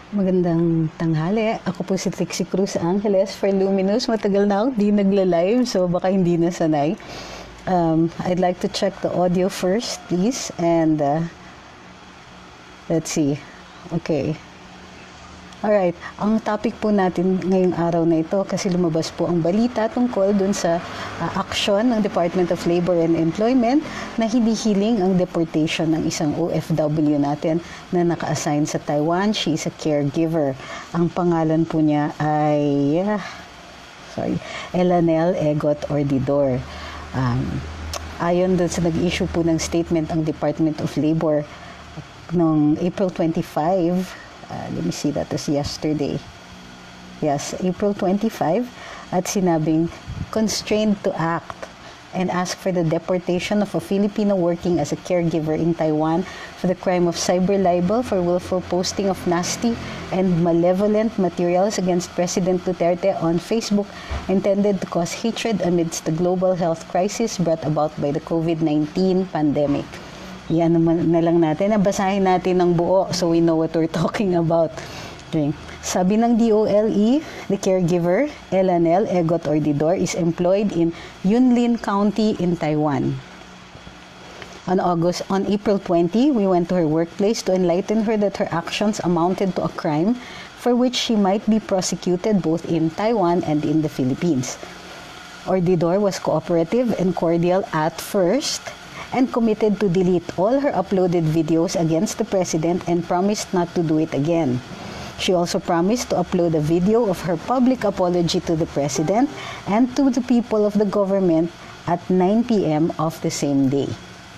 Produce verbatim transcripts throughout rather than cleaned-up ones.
Magandang tanghali. Ako po si Trixie Cruz Angeles for Luminous. Matagal na ako di nagla-live, so baka hindi na sanay. Um, I'd like to check the audio first, please. And uh, let's see. Okay. Alright, ang topic po natin ngayong araw na ito kasi lumabas po ang balita tungkol dun sa uh, aksyon ng Department of Labor and Employment na hinihiling ang deportation ng isang O F W natin na naka-assign sa Taiwan. She is a caregiver. Ang pangalan po niya ay uh, sorry, Elanel Egot Ordidor. Um, ayon dun sa nag-issue po ng statement ang Department of Labor noong April twenty-fifth. Uh, let me see, that was yesterday. Yes, April twenty-fifth. At sinabing, constrained to act and ask for the deportation of a Filipino working as a caregiver in Taiwan for the crime of cyber libel for willful posting of nasty and malevolent materials against President Duterte on Facebook intended to cause hatred amidst the global health crisis brought about by the COVID nineteen pandemic. Yan naman na lang natin. Nabasahin natin ng buo so we know what we're talking about. Okay. Sabi ng D O L E, the caregiver, Elanel Egot Ordidor, is employed in Yunlin County in Taiwan. On August, on April twentieth, we went to her workplace to enlighten her that her actions amounted to a crime for which she might be prosecuted both in Taiwan and in the Philippines. Ordidor was cooperative and cordial at first, and committed to delete all her uploaded videos against the president and promised not to do it again. She also promised to upload a video of her public apology to the president and to the people of the government at nine p m of the same day.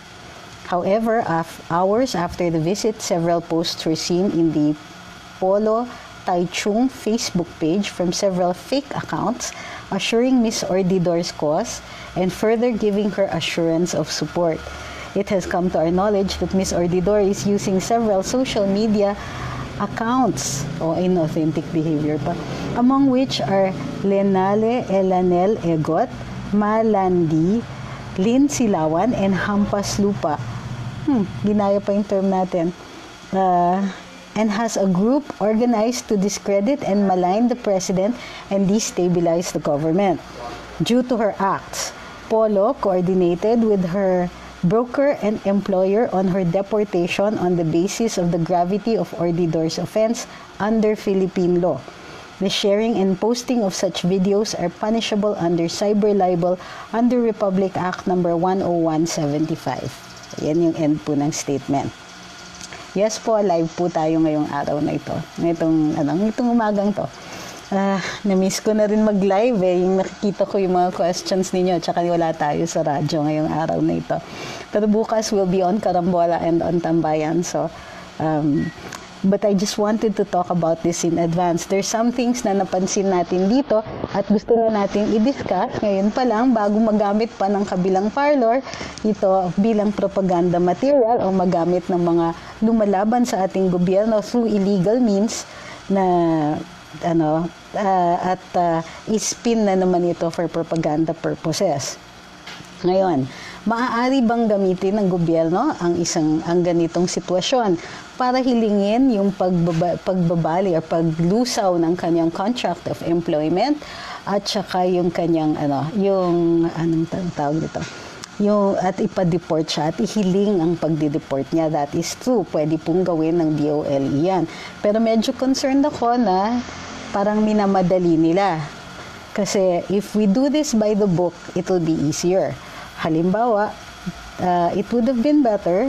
However, af- hours after the visit, several posts were seen in the Polo Taichung Facebook page from several fake accounts assuring Miz Ordidor's cause and further giving her assurance of support. It has come to our knowledge that Miz Ordidor is using several social media accounts o inauthentic behavior pa, among which are Lenale Elanel Egot, Malandi, Lin Silawan, and Hampas Lupa. Hmm, ginaya pa yung term natin. Uh, and has a group organized to discredit and malign the president and destabilize the government. Due to her acts, Polo coordinated with her broker and employer on her deportation on the basis of the gravity of Ordidor's offense under Philippine law. The sharing and posting of such videos are punishable under cyber libel under Republic Act number one oh one seventy-five. Yan yung end po ng statement. Yes po, live po tayo ngayong araw na ito. Ngayong, ano, ngayong umagang to. Ah, na-miss ko na rin mag-live eh. Yung nakikita ko yung mga questions ninyo. Tsaka wala tayo sa radyo ngayong araw na ito. Pero bukas we'll be on Karambola and on Tambayan. So, um, but I just wanted to talk about this in advance. There's some things na napansin natin dito at gusto na natin i-discuss ngayon pa lang bago magamit pa ng kabilang parlor ito bilang propaganda material o magamit ng mga lumalaban sa ating gobyerno through illegal means na ano uh, at uh, ispin na naman ito for propaganda purposes. Ngayon, maaari bang gamitin ng gobyerno ang isang ang ganitong sitwasyon para hilingin yung pagbaba, pagbabali o paglusaw ng kanyang contract of employment at saka yung kanyang ano, yung anong tawag dito? Yung at ipa-deport siya at ihiling ang pagdi-deport niya. That is true. Pwede pong gawin ng D O L E yan. Pero medyo concerned ako na parang minamadali nila. Kasi if we do this by the book, it will be easier. Halimbawa, uh, it would have been better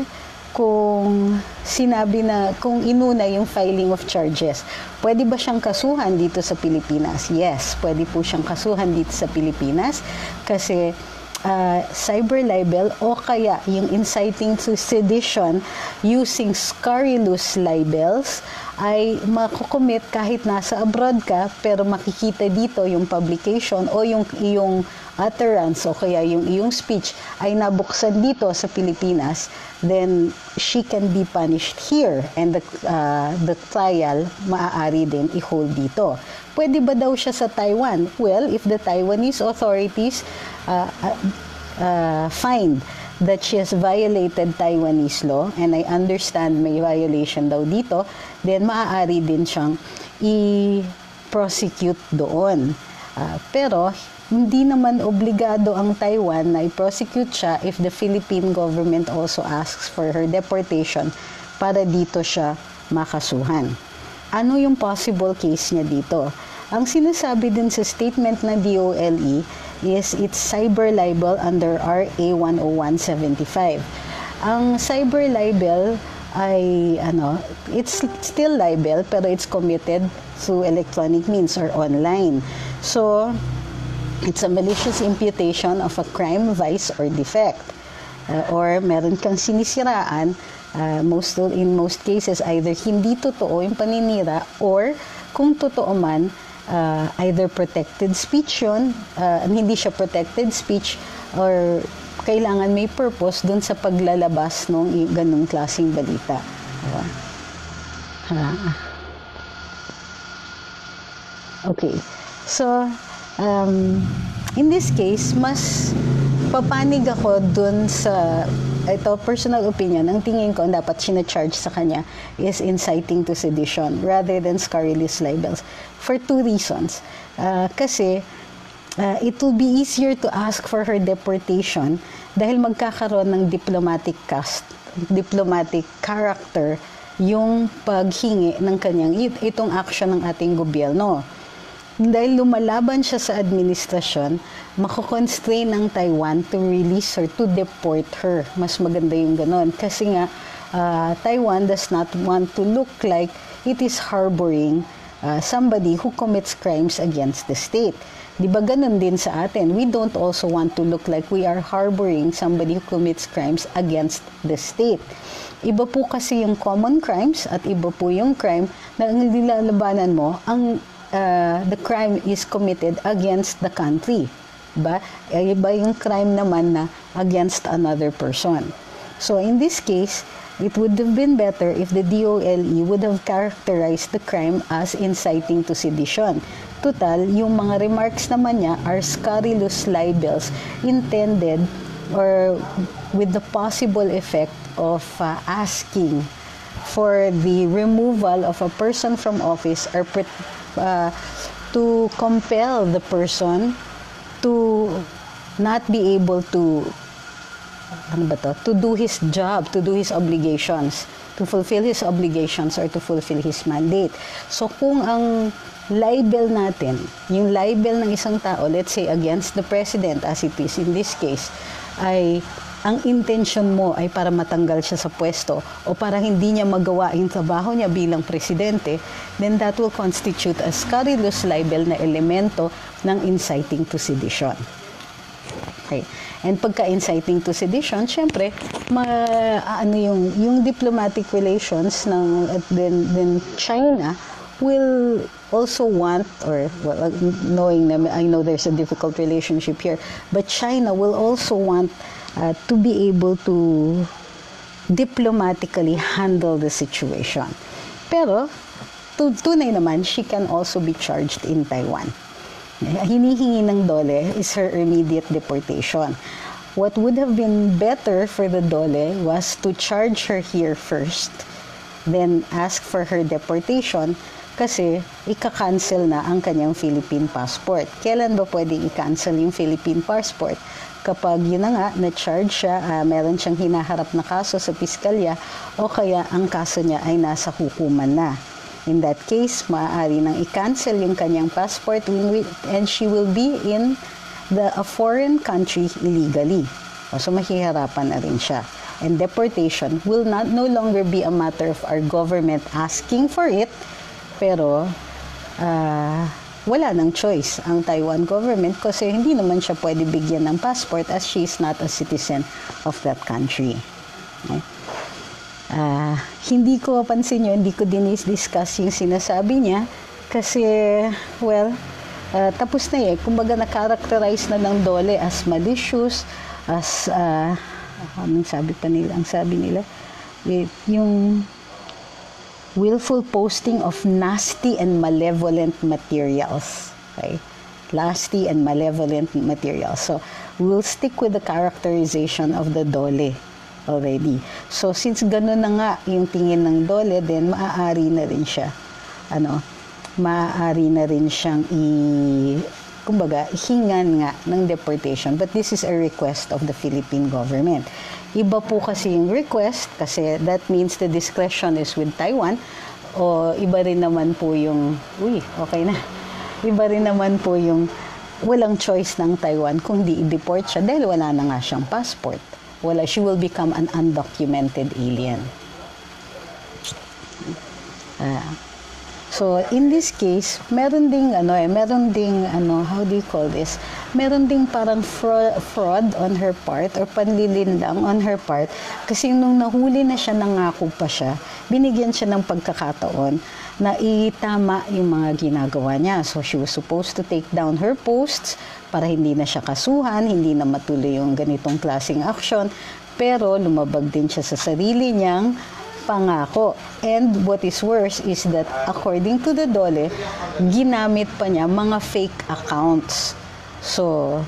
kung sinabi na, kung inuna yung filing of charges. Pwede ba siyang kasuhan dito sa Pilipinas? Yes, pwede po siyang kasuhan dito sa Pilipinas kasi uh, cyber libel o kaya yung inciting to sedition using scurrilous libels ay makukumit kahit nasa abroad ka pero makikita dito yung publication o yung iyong utterance o kaya yung iyong speech ay nabuksan dito sa Pilipinas, then she can be punished here and the, uh, the trial maaari din i-hold dito. Pwede ba daw siya sa Taiwan? Well, if the Taiwanese authorities uh, uh, uh, find that she has violated Taiwanese law, and I understand may violation daw dito, then maaari din siyang i-prosecute doon. Uh, pero, hindi naman obligado ang Taiwan na i-prosecute siya if the Philippine government also asks for her deportation para dito siya makasuhan. Ano yung possible case niya dito? Ang sinasabi din sa statement ng D O L E is it's cyber libel under R A one oh one seventy-five. Ang cyber libel ay ano, it's still libel pero it's committed through electronic means or online. So, it's a malicious imputation of a crime, vice, or defect. Uh, or meron kang sinisiraan, uh, most, in most cases, either hindi totoo yung paninira or kung totoo man, uh, either protected speech yun, uh, hindi siya protected speech, or kailangan may purpose dun sa paglalabas ng ganung klaseng balita. Uh, uh, okay. So, Um, in this case, mas papanig ako dun sa, ito, personal opinion, ang tingin ko dapat sinacharge sa kanya is inciting to sedition rather than scurrilous libels for two reasons. Uh, kasi, uh, it will be easier to ask for her deportation dahil magkakaroon ng diplomatic cast, diplomatic character yung paghingi ng kanyang, itong action ng ating gobyerno. Dahil lumalaban siya sa administrasyon, mako-constrain ng Taiwan to release her, to deport her. Mas maganda yung ganon. Kasi nga, uh, Taiwan does not want to look like it is harboring uh, somebody who commits crimes against the state. Di ba ganon din sa atin? We don't also want to look like we are harboring somebody who commits crimes against the state. Iba po kasi yung common crimes at iba po yung crime na ang nilalabanan mo, ang Uh, the crime is committed against the country. Ba? Iba yung crime naman na against another person. So in this case, it would have been better if the D O L E would have characterized the crime as inciting to sedition. Total, yung mga remarks naman niya are scurrilous libels intended or with the possible effect of uh, asking for the removal of a person from office or Uh, to compel the person to not be able to ano ba to, to do his job, to do his obligations, to fulfill his obligations or to fulfill his mandate. So kung ang libel natin, yung libel ng isang tao, let's say against the president as it is in this case, ay ang intention mo ay para matanggal siya sa pwesto o para hindi niya magawa yung trabaho niya bilang presidente, then that will constitute a scurrilous libel na elemento ng inciting to sedition. Okay. And pagka inciting to sedition, syempre, ma, ano yung, yung diplomatic relations ng then, then China will also want, or well, knowing them, I know there's a difficult relationship here, but China will also want Uh, to be able to diplomatically handle the situation. Pero, tunay naman, she can also be charged in Taiwan. Hinihingi ng DOLE is her immediate deportation. What would have been better for the DOLE was to charge her here first, then ask for her deportation, kasi ika-cancel na ang kanyang Philippine passport. Kailan ba pwedeng i-cancel yung Philippine passport? Kapag yun na nga, na-charge siya, uh, meron siyang hinaharap na kaso sa piskalya, o kaya ang kaso niya ay nasa hukuman na. In that case, maaari nang i-cancel yung kanyang passport and she will be in the a foreign country illegally. O, so mahihirapan na rin siya. And deportation will not no longer be a matter of our government asking for it, pero uh, wala nang choice ang Taiwan government kasi hindi naman siya pwede bigyan ng passport as she is not a citizen of that country. Okay? Uh, hindi ko pansin yun, hindi ko din is-discuss yung sinasabi niya kasi, well, uh, tapos na eh. Kumbaga na-characterize na ng DOLE as malicious, as, uh, anong sabi pa nila? Ang sabi nila, yung willful posting of nasty and malevolent materials. Okay? lusty and malevolent material. So, we'll stick with the characterization of the Dole already. So, since gano'n na nga yung tingin ng Dole, then maaari na rin siya, ano, maaari na rin siyang i, kumbaga, hingan nga ng deportation. But this is a request of the Philippine government. Iba po kasi yung request, kasi that means the discretion is with Taiwan, o iba rin naman po yung, uy, okay na, iba rin naman po yung walang choice ng Taiwan kung di i-deport siya dahil wala na nga siyang passport. Wala, she will become an undocumented alien. Uh, so, in this case, meron ding, ano eh, meron ding, ano, how do you call this? Meron ding parang fraud, fraud on her part or panlilindang on her part kasi nung nahuli na siya, nangako pa siya, binigyan siya ng pagkakataon na itama yung mga ginagawa niya. So, she was supposed to take down her posts para hindi na siya kasuhan, hindi na matuloy yung ganitong klaseng aksyon, pero lumabag din siya sa sarili niyang pangako. And what is worse is that according to the Dole, ginamit pa niya mga fake accounts. So,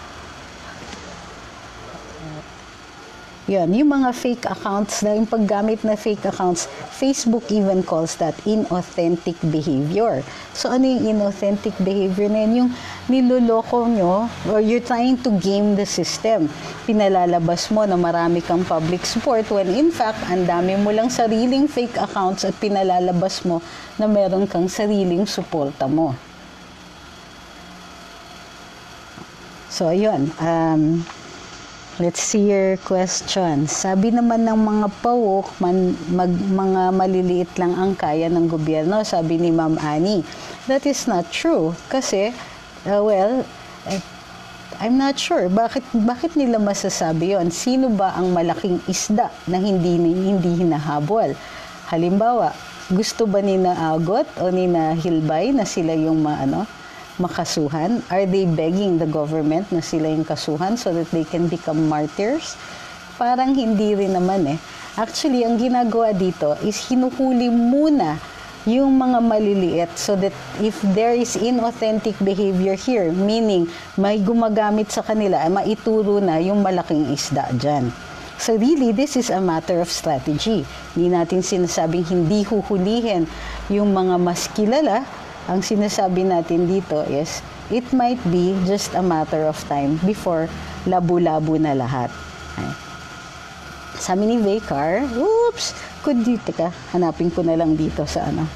yun, yung mga fake accounts na yung paggamit na fake accounts, Facebook even calls that inauthentic behavior. So, ano yung inauthentic behavior na yun? Yung niloloko nyo or you're trying to game the system. Pinalalabas mo na marami kang public support when in fact, ang dami mo lang sariling fake accounts at pinalalabas mo na meron kang sariling suporta mo. So, ayun. Um, Let's see your question. Sabi naman ng mga pawok, man, mag, mga maliliit lang ang kaya ng gobyerno, sabi ni Ma'am Annie. That is not true. Kasi, uh, well, uh, I'm not sure. Bakit, bakit nila masasabi yon? Sino ba ang malaking isda na hindi, hindi hinahabol? Halimbawa, gusto ba ni na Agot o ni na Hilbay na sila yung maano? makasuhan? Are they begging the government na sila yung kasuhan so that they can become martyrs? Parang hindi rin naman eh. Actually, ang ginagawa dito is hinuhuli muna yung mga maliliit so that if there is inauthentic behavior here, meaning may gumagamit sa kanila, ay maituro na yung malaking isda dyan. So really, this is a matter of strategy. Hindi natin sinasabing hindi huhulihin yung mga mas kilala. Ang sinasabi natin dito is, it might be just a matter of time before labo-labo na lahat. Ay. Sabi ni Vaycar, oops, could you, teka, hanapin ko na lang dito sa ano,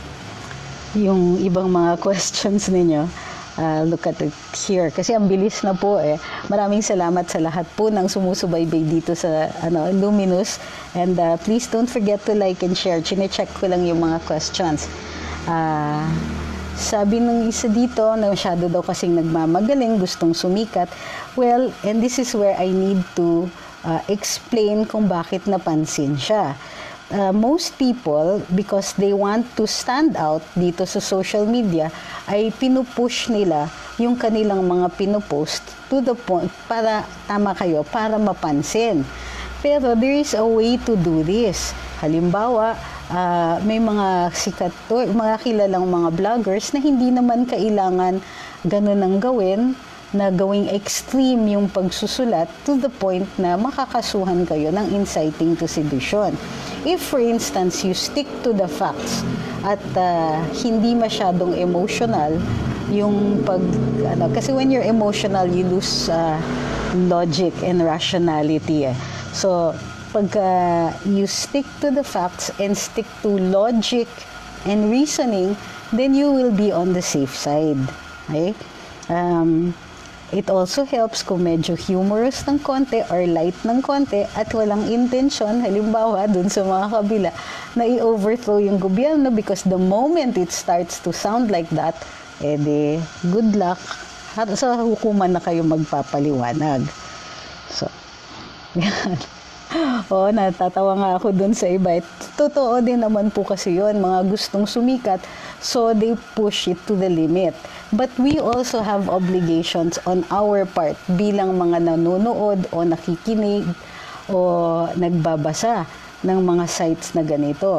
yung ibang mga questions ninyo. Uh, look at it here. Kasi ang bilis na po eh. Maraming salamat sa lahat po ng sumusubaybay dito sa ano, Luminous. And uh, please don't forget to like and share. Chine-check ko lang yung mga questions. Ah... Uh, Sabi nung isa dito, na masyado daw kasing nagmamagaling, gustong sumikat. Well, and this is where I need to uh, explain kung bakit napansin siya. Uh, most people, because they want to stand out dito sa social media, ay pinupush nila yung kanilang mga pinupost to the point, para, tama kayo, para mapansin. Pero there is a way to do this. Halimbawa, Uh, may mga sikat to, mga kilalang mga vloggers na hindi naman kailangan ganun ang gawin, na gawing extreme yung pagsusulat to the point na makakasuhan kayo ng inciting to sedition. If for instance, you stick to the facts at uh, hindi masyadong emotional yung pag, ano, kasi when you're emotional, you lose uh, logic and rationality. Eh. So, pagka you stick to the facts and stick to logic and reasoning, then you will be on the safe side. Okay? Um, it also helps kung medyo humorous ng konti or light ng konti at walang intention, halimbawa dun sa mga kabila, na i-overthrow yung gobyerno, because the moment it starts to sound like that, eh de, good luck. Sa hukuman na kayo magpapaliwanag. So, yan. Oo, natatawa nga ako dun sa iba. Totoo din naman po kasi yun, mga gustong sumikat, so they push it to the limit. But we also have obligations on our part bilang mga nanonood o nakikinig o nagbabasa ng mga sites na ganito.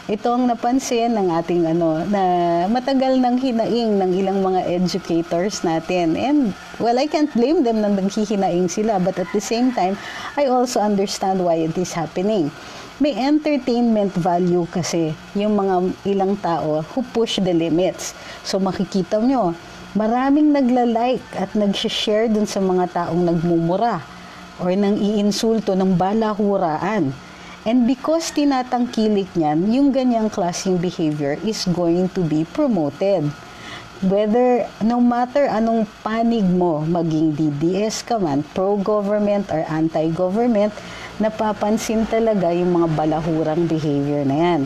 ito ang napansin ng ating ano, na matagal nang hinaing ng ilang mga educators natin. And, well, I can't blame them na naghihinaing sila, but at the same time, I also understand why it is happening. May entertainment value kasi yung mga ilang tao who push the limits. So, makikita nyo, maraming nagla-like at nag-share dun sa mga taong nagmumura or nang iinsulto ng balahuraan. And because tinatangkilik niyan, yung ganyang klaseng behavior is going to be promoted. Whether, no matter anong panig mo, maging D D S ka man, pro-government or anti-government, napapansin talaga yung mga balahurang behavior na yan.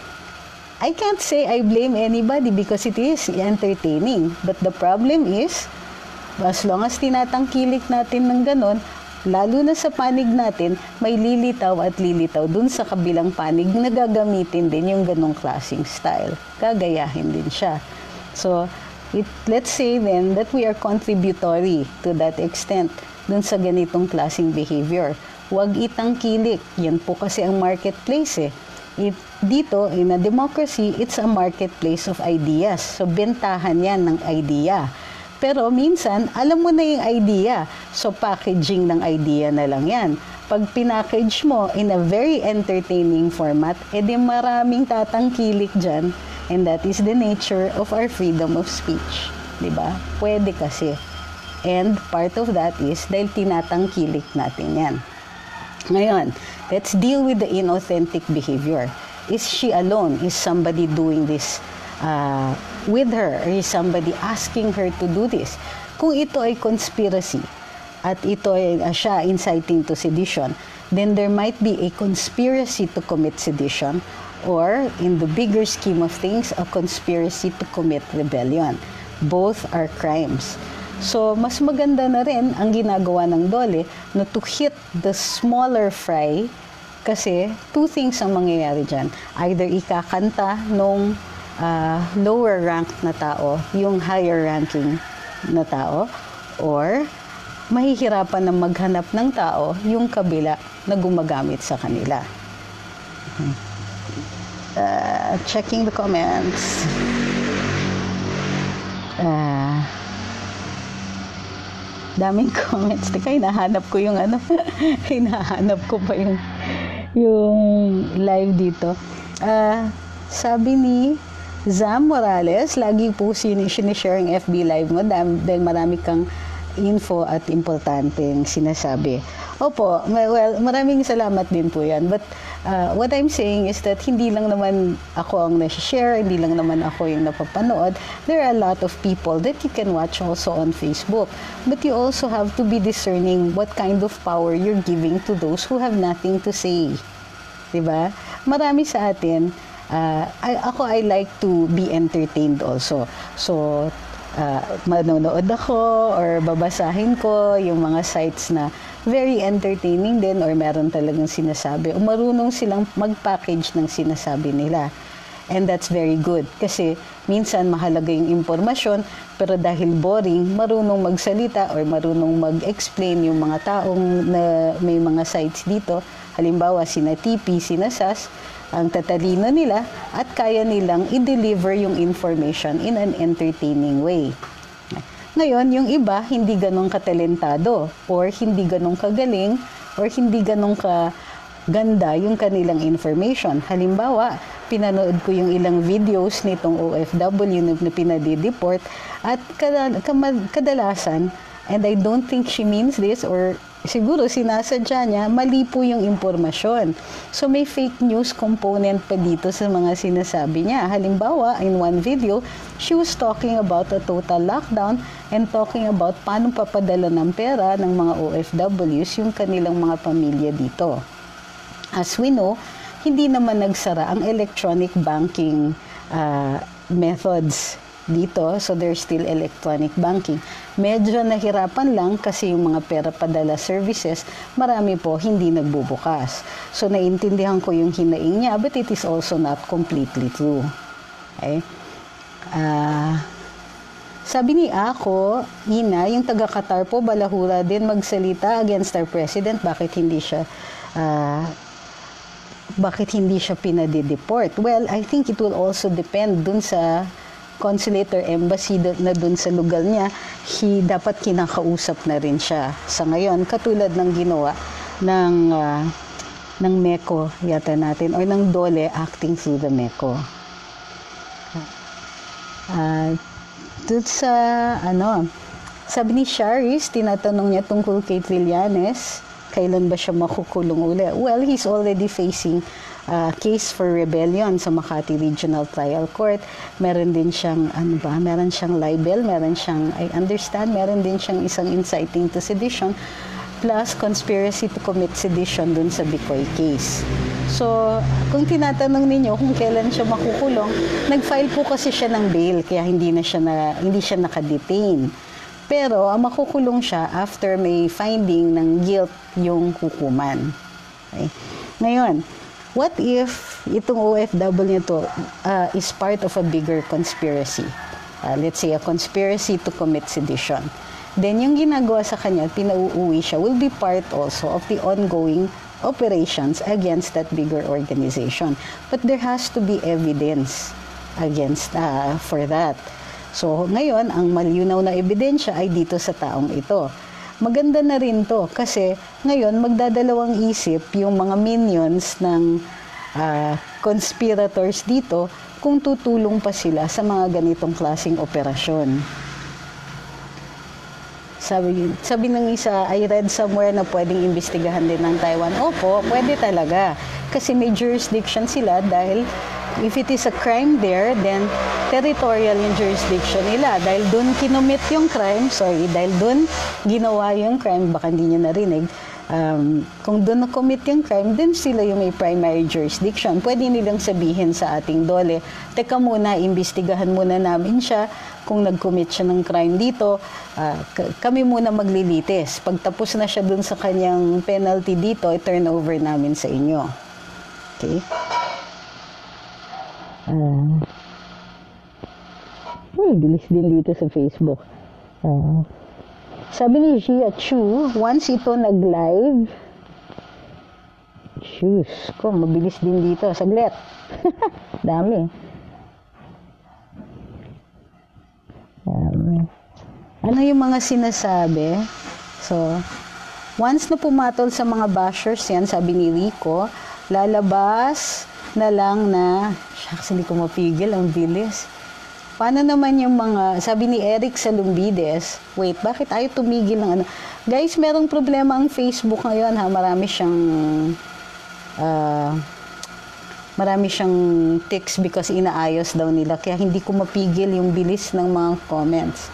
I can't say I blame anybody because it is entertaining. But the problem is, as long as tinatangkilik natin ng ganon, lalo na sa panig natin, may lilitaw at lilitaw dun sa kabilang panig na gagamitin din yung ganong klaseng style. Gagayahin din siya. So, it, let's say then that we are contributory to that extent dun sa ganitong klaseng behavior. Huwag itangkilik. Yan po kasi ang marketplace eh. It, dito, in a democracy, it's a marketplace of ideas. So, bentahan yan ng idea. Pero minsan, alam mo na yung idea. So, packaging ng idea na lang yan. Pag pinackage mo in a very entertaining format, edi maraming tatangkilik dyan. And that is the nature of our freedom of speech. Diba? Pwede kasi. And part of that is dahil tinatangkilik natin yan. Ngayon, let's deal with the inauthentic behavior. Is she alone? Is somebody doing this uh, with her? Or is somebody asking her to do this? Kung ito ay conspiracy at ito ay uh, siya inciting to sedition, then there might be a conspiracy to commit sedition or, in the bigger scheme of things, a conspiracy to commit rebellion. Both are crimes. So, mas maganda na rin ang ginagawa ng DOLE no, to hit the smaller fry kasi two things ang mangyayari dyan. Either ikakanta nung uh, lower ranked na tao, yung higher ranking na tao, or mahihirapan na maghanap ng tao yung kabila na gumagamit sa kanila. Uh, checking the comments. Uh, daming comments. Teka, hinahanap ko yung ano, hinahanap ko pa yung, yung live dito. Uh, sabi ni Zam Morales, lagi po sinishare ang F B live mo dahil marami kang info at importanteng sinasabi. Opo, well, maraming salamat din po yan. But uh, what I'm saying is that hindi lang naman ako ang nasi-share, hindi lang naman ako yung napapanood. There are a lot of people that you can watch also on Facebook. But you also have to be discerning what kind of power you're giving to those who have nothing to say. Diba? Marami sa atin, uh, I, ako I like to be entertained also. So, uh, manonood ako or babasahin ko yung mga sites na very entertaining din or meron talagang sinasabi o marunong silang mag-package ng sinasabi nila. And that's very good kasi minsan mahalaga yung impormasyon pero dahil boring, marunong magsalita or marunong mag-explain yung mga taong na may mga sites dito. Halimbawa, sina T P, sina S A S, ang tatalino nila at kaya nilang i-deliver yung information in an entertaining way. Ngayon, yung iba, hindi ganun katalentado or hindi ganun kagaling or hindi ganun kaganda yung kanilang information. Halimbawa, pinanood ko yung ilang videos nitong O F W na pinadi-deport at kadalasan, and I don't think she means this or siguro sinasadya niya, mali po yung impormasyon. So may fake news component pa dito sa mga sinasabi niya. Halimbawa, in one video, she was talking about a total lockdown and talking about paano papadala ng pera ng mga O F Ws yung kanilang mga pamilya dito. As we know, hindi naman nagsara ang electronic banking uh, methods dito, so there's still electronic banking. Medyo nahirapan lang kasi yung mga pera padala services, marami po hindi nagbubukas. So naiintindihan ko yung hinaing niya, but it is also not completely true. Okay? Uh, sabi ni Ako, Ina, yung taga-Qatar po, balahura din magsalita against our president, bakit hindi siya uh, bakit hindi siya pinadi-deport? Well, I think it will also depend dun sa consulate or embassy na dun sa lugar niya. He, dapat kinakausap na rin siya sa ngayon, katulad ng ginawa ng uh, ng MECO yata natin or ng DOLE acting through the MECO. Uh, dun sa ano, sabi ni Charis, tinatanong niya tungkol kay Trillanes, kailan ba siya makukulong uli? Well, he's already facing a uh, case for rebellion sa Makati Regional Trial Court. Meron din siyang, ano ba, meron siyang libel, meron siyang, I understand, meron din siyang isang inciting to sedition, plus conspiracy to commit sedition dun sa Bicoy case. So, kung tinatanong ninyo kung kailan siya makukulong, nag-file po kasi siya ng bail, kaya hindi na siya, na, hindi siya nakadetain. Pero, ang makukulong siya after may finding ng guilt yung hukuman. Okay? Ngayon, what if itong O F W nito uh, is part of a bigger conspiracy? Uh, let's say a conspiracy to commit sedition. Then, yung ginagawa sa kanya, pinauuwi siya, will be part also of the ongoing operations against that bigger organization. But there has to be evidence against uh, for that. So, ngayon, ang malinaw na ebidensya ay dito sa taong ito. Maganda na rin to kasi ngayon magdadalawang isip yung mga minions ng uh, conspirators dito kung tutulong pa sila sa mga ganitong klaseng operasyon. Sabi, sabi ng isa, I read somewhere na pwedeng imbestigahan din ng Taiwan. Opo, pwede talaga. Kasi may jurisdiction sila dahil if it is a crime there, then territorial yung jurisdiction nila. Dahil dun kinomit yung crime, sorry, dahil dun ginawa yung crime, baka hindi nyo narinig, um, kung dun na-commit yung crime, then sila yung may primary jurisdiction. Pwede nilang sabihin sa ating DOLE, teka muna, imbestigahan muna namin siya, kung nag-commit siya ng crime dito, uh, kami muna maglilitis. Pag tapos na siya dun sa kanyang penalty dito, i-turn over namin sa inyo. Okay? Uh, hmm, bilis din dito sa Facebook. Uh, sabi ni Jia Chu, once ito nag-live, shoes ko, mabilis din dito. Saglit. Dami. Um, ano yung mga sinasabi? So, once na pumatol sa mga bashers yan, sabi ni Rico, lalabas na lang na, shucks, hindi ko mapigil, ang bilis. Paano naman yung mga, sabi ni Eric Salumbides, wait, bakit ayaw tumigil ng ano? Guys, merong problema ang Facebook ngayon, ha? Marami siyang, uh, marami siyang ticks because inaayos daw nila, kaya hindi ko mapigil yung bilis ng mga comments.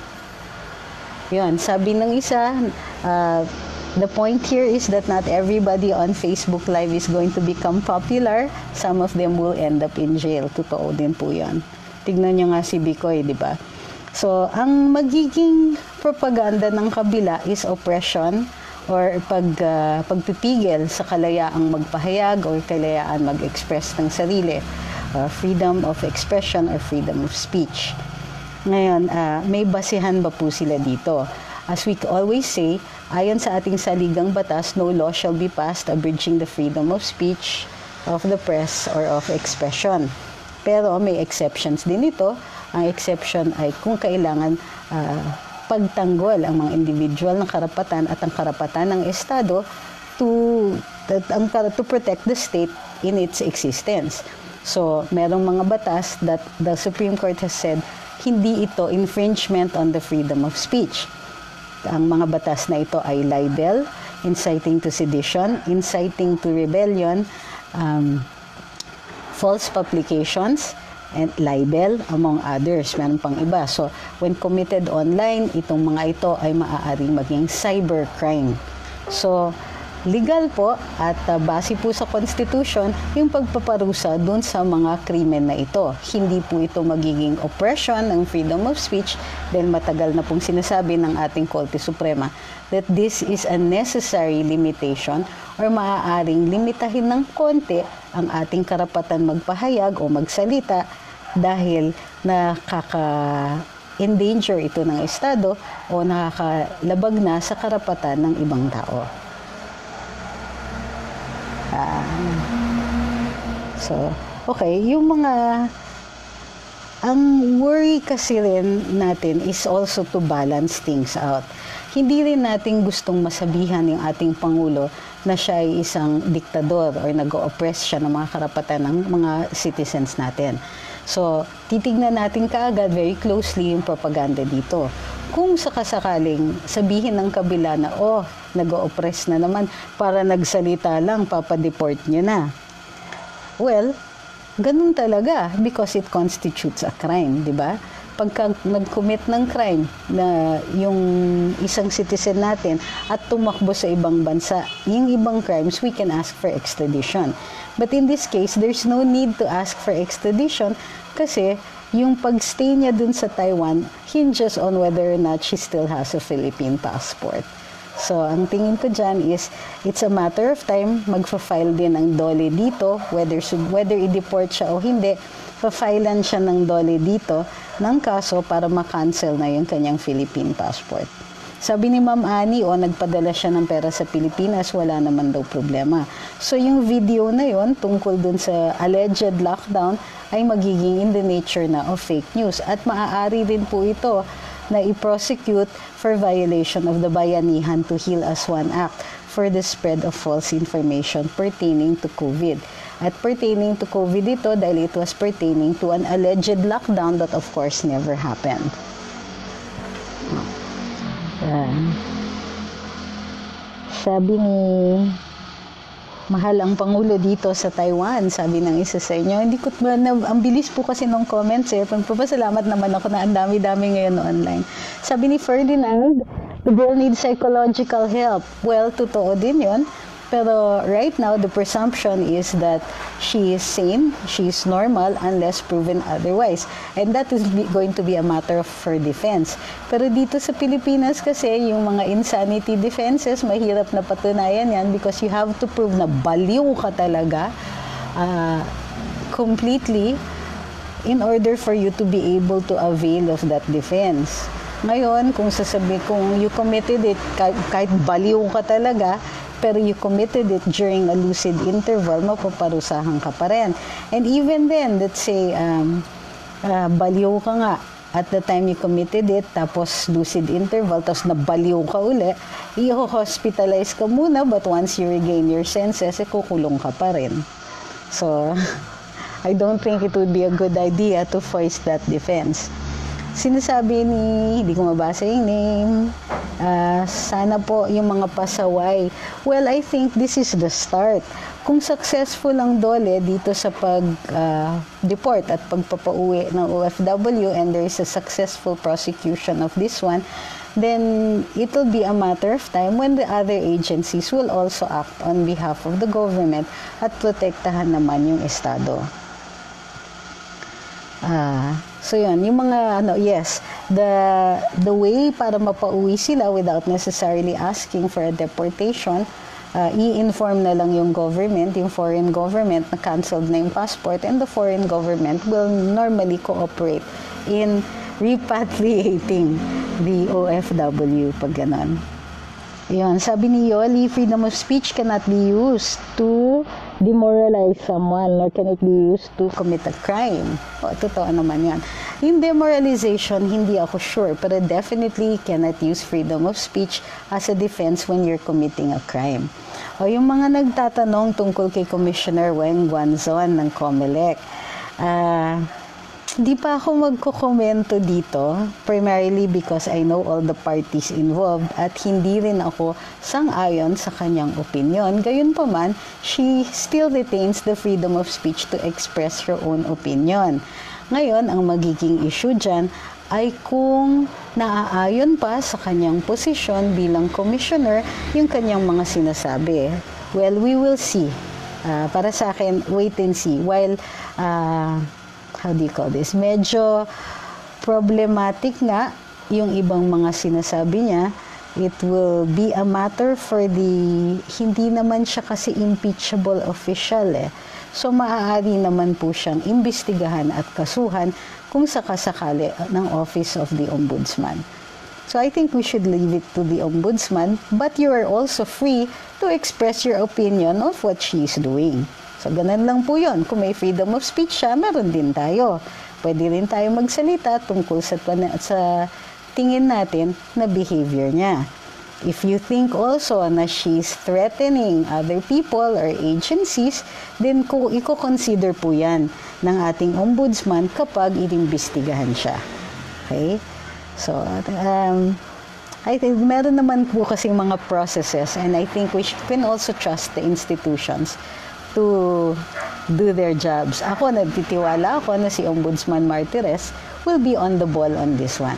Yun, sabi ng isa, uh, the point here is that not everybody on Facebook Live is going to become popular. Some of them will end up in jail. Totoo din po yan. Tignan nyo nga si Bicoy, di ba? So, ang magiging propaganda ng kabila is oppression or pag, uh, pagpipigil sa kalayaang magpahayag or kalayaan mag-express ng sarili. Uh, freedom of expression or freedom of speech. Ngayon, uh, may basihan ba po sila dito? As we always say, ayon sa ating saligang batas, no law shall be passed abridging the freedom of speech, of the press, or of expression. Pero may exceptions din ito. Ang exception ay kung kailangan uh, pagtanggol ang mga individual ng karapatan at ang karapatan ng Estado to, ang, to protect the state in its existence. So, merong mga batas that the Supreme Court has said, hindi ito infringement on the freedom of speech. Ang mga batas na ito ay libel, inciting to sedition, inciting to rebellion, um, false publications, and libel, among others. Meron pang iba. So, when committed online, itong mga ito ay maaaring maging cybercrime. So, legal po at uh, base po sa Constitution yung pagpaparusa dun sa mga krimen na ito. Hindi po ito magiging oppression ng freedom of speech dahil matagal na pong sinasabi ng ating Korte Suprema that this is a necessary limitation or maaaring limitahin ng konti ang ating karapatan magpahayag o magsalita dahil nakaka-endanger ito ng Estado o nakakalabag na sa karapatan ng ibang tao. Uh, So, okay, yung mga, ang worry kasi rin natin is also to balance things out. Hindi rin natin gustong masabihan yung ating Pangulo na siya ay isang diktador or nag-o-oppress siya ng mga karapatan ng mga citizens natin. So, titignan natin kaagad very closely yung propaganda dito. Kung sakasakaling sabihin ng kabila na, oh, nag-o-oppress na naman, para nagsalita lang, papadeport niya na. Well, ganun talaga because it constitutes a crime, di ba? Pagka nag-commit ng crime na yung isang citizen natin at tumakbo sa ibang bansa, yung ibang crimes, we can ask for extradition. But in this case, there's no need to ask for extradition kasi yung pagstay niya dun sa Taiwan hinges on whether or not she still has a Philippine passport. So, ang tingin ko dyan is, it's a matter of time, magfa-file din ang D O L E dito, whether, whether i-deport siya o hindi, pa-filean siya ng D O L E dito ng kaso para ma-cancel na yung kanyang Philippine passport. Sabi ni Ma'am Annie, o nagpadala siya ng pera sa Pilipinas, wala naman daw problema. So yung video na yon tungkol dun sa alleged lockdown ay magiging in the nature na of fake news. At maaari din po ito na i-prosecute for violation of the Bayanihan to Heal as One Act for the spread of false information pertaining to COVID. At pertaining to COVID ito dahil it was pertaining to an alleged lockdown that of course never happened. Yan. Sabi ni mahal ang Pangulo dito sa Taiwan, sabi ng isa sa inyo. Hindi ko, na, ang bilis po kasi ng comments eh. Papasalamat naman ako na ang dami-dami ngayon online. Sabi ni Ferdinand, the girl needs psychological help. Well, totoo din yun. Pero right now, the presumption is that she is sane, she is normal, unless proven otherwise. And that is going to be a matter of her defense. Pero dito sa Pilipinas kasi, yung mga insanity defenses, mahirap na patunayan yan because you have to prove na baliw ka talaga uh, completely in order for you to be able to avail of that defense. Ngayon, kung sasabi, kung you committed it, kahit, kahit baliw ka talaga, pero you committed it during a lucid interval, mapaparusahan ka pa rin. And even then, let's say, um, uh, baliw ka nga at the time you committed it, tapos lucid interval, tapos nabaliw ka uli, i-hospitalize ka muna, but once you regain your senses, eh, kukulong ka pa rin. So, I don't think it would be a good idea to voice that defense. Sinasabi ni, hindi ko mabasa yung name, uh, sana po yung mga pasaway. Well, I think this is the start. Kung successful ang D O L E dito sa pag-deport uh, at pagpapauwi ng O F W and there is a successful prosecution of this one, then it will be a matter of time when the other agencies will also act on behalf of the government at protektahan naman yung Estado. Ah, so yun, yung mga ano, yes, the the way para mapauwi sila without necessarily asking for a deportation, uh, i-inform na lang yung government, yung foreign government na canceled na yung passport, and the foreign government will normally cooperate in repatriating the O F W pag ganon. Yun, sabi ni Yoli, freedom of speech cannot be used to demoralize someone or can it be used to commit a crime. O, totoo naman yan. Yung demoralization, hindi ako sure, pero definitely cannot use freedom of speech as a defense when you're committing a crime. O, yung mga nagtatanong tungkol kay Commissioner Wen Guanzon ng COMELEC, ah, uh, di pa ako magkukomento dito, primarily because I know all the parties involved at hindi rin ako sang-ayon sa kanyang opinion. Gayunpaman, she still retains the freedom of speech to express her own opinion. Ngayon, ang magiging issue dyan ay kung naaayon pa sa kanyang posisyon bilang commissioner yung kanyang mga sinasabi. Well, we will see. Uh, para sa akin, wait and see. While, uh, how do you call this? Medyo problematic nga yung ibang mga sinasabi niya. It will be a matter for the, hindi naman siya kasi impeachable official eh. So maaari naman po siyang imbestigahan at kasuhan kung sakasakali ng Office of the Ombudsman. So I think we should leave it to the Ombudsman, but you are also free to express your opinion of what she is doing. So, ganun lang po yun. Kung may freedom of speech siya, meron din tayo. Pwede rin tayo magsalita tungkol sa, sa tingin natin na behavior niya. If you think also na she's threatening other people or agencies, then i-consider po yan ng ating ombudsman kapag inimbestigahan siya. Okay? So, um, I think meron naman po kasi mga processes, and I think we can also trust the institutions to do their jobs. Ako, nagtitiwala ako na si Ombudsman Martires will be on the ball on this one.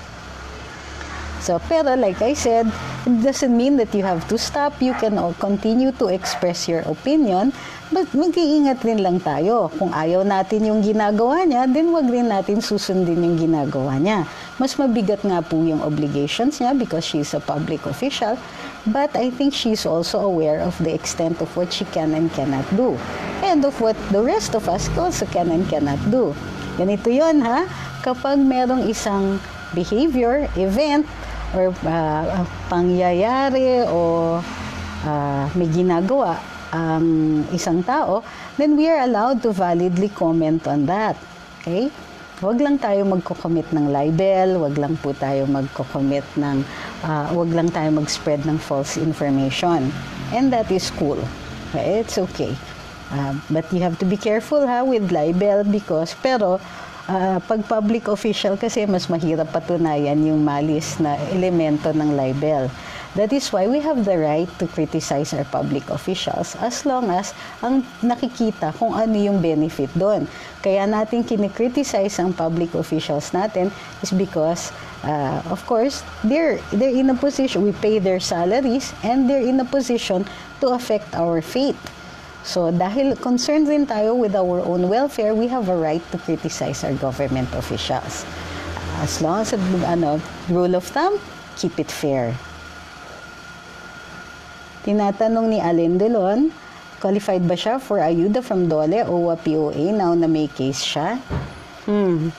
So, pero like I said, it doesn't mean that you have to stop. You can all continue to express your opinion, but mag-iingat rin lang tayo. Kung ayaw natin yung ginagawa niya, then wag rin natin susundin yung ginagawa niya. Mas mabigat nga po yung obligations niya because she's a public official, but I think she's also aware of the extent of what she can and cannot do, and of what the rest of us also can and cannot do. Ganito yun, ha? Kapag merong isang behavior, event, or uh, pangyayari o uh, may ginagawa ang isang tao, then we are allowed to validly comment on that. Okay? Huwag lang tayo magko-commit ng libel, huwag lang po tayo magko-commit ng, uh, huwag lang tayo mag-spread ng false information. And that is cool. Okay? It's okay. Uh, but you have to be careful ha with libel because, pero, Uh, pag public official kasi mas mahirap patunayan yung malis na elemento ng libel. That is why we have the right to criticize our public officials as long as ang nakikita kung ano yung benefit doon. Kaya natin kinikriticize ang public officials natin is because, uh, of course, they're, they're in a position, we pay their salaries and they're in a position to affect our fate. So, dahil concerned rin tayo with our own welfare, we have a right to criticize our government officials. As long as, ano, rule of thumb, keep it fair. Tinatanong ni Allen Delon, qualified ba siya for ayuda from DOLE o P O A now na may case siya? Hmm.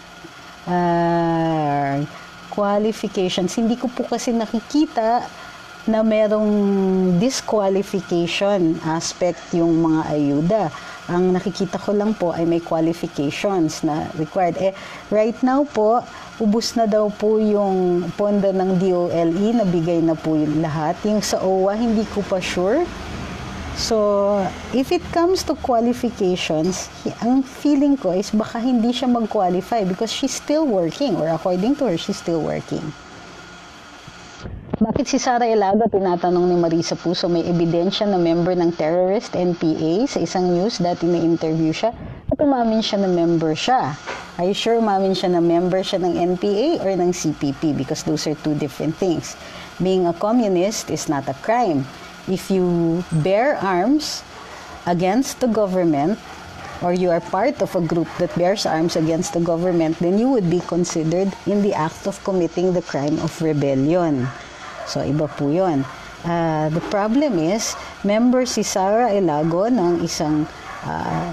Uh, qualifications, hindi ko po kasi nakikita na merong disqualification aspect yung mga ayuda. Ang nakikita ko lang po ay may qualifications na required. Eh, right now po, ubus na daw po yung pondo ng D O L E, nabigay na po yung lahat. Yung sa O W A, hindi ko pa sure. So, if it comes to qualifications, ang feeling ko is baka hindi siya mag-qualify because she's still working, or according to her, she's still working. Bakit si Sara Elago, tinatanong ni Marisa Puso, may ebidensya na member ng terrorist N P A? Sa isang news, dati na-interview siya at umamin siya na member siya. Are you sure umamin siya na member siya ng N P A or ng C P P? Because those are two different things. Being a communist is not a crime. If you bear arms against the government, or you are part of a group that bears arms against the government, then you would be considered in the act of committing the crime of rebellion. So, iba po yun. Uh, the problem is, member si Sara Elago ng isang uh,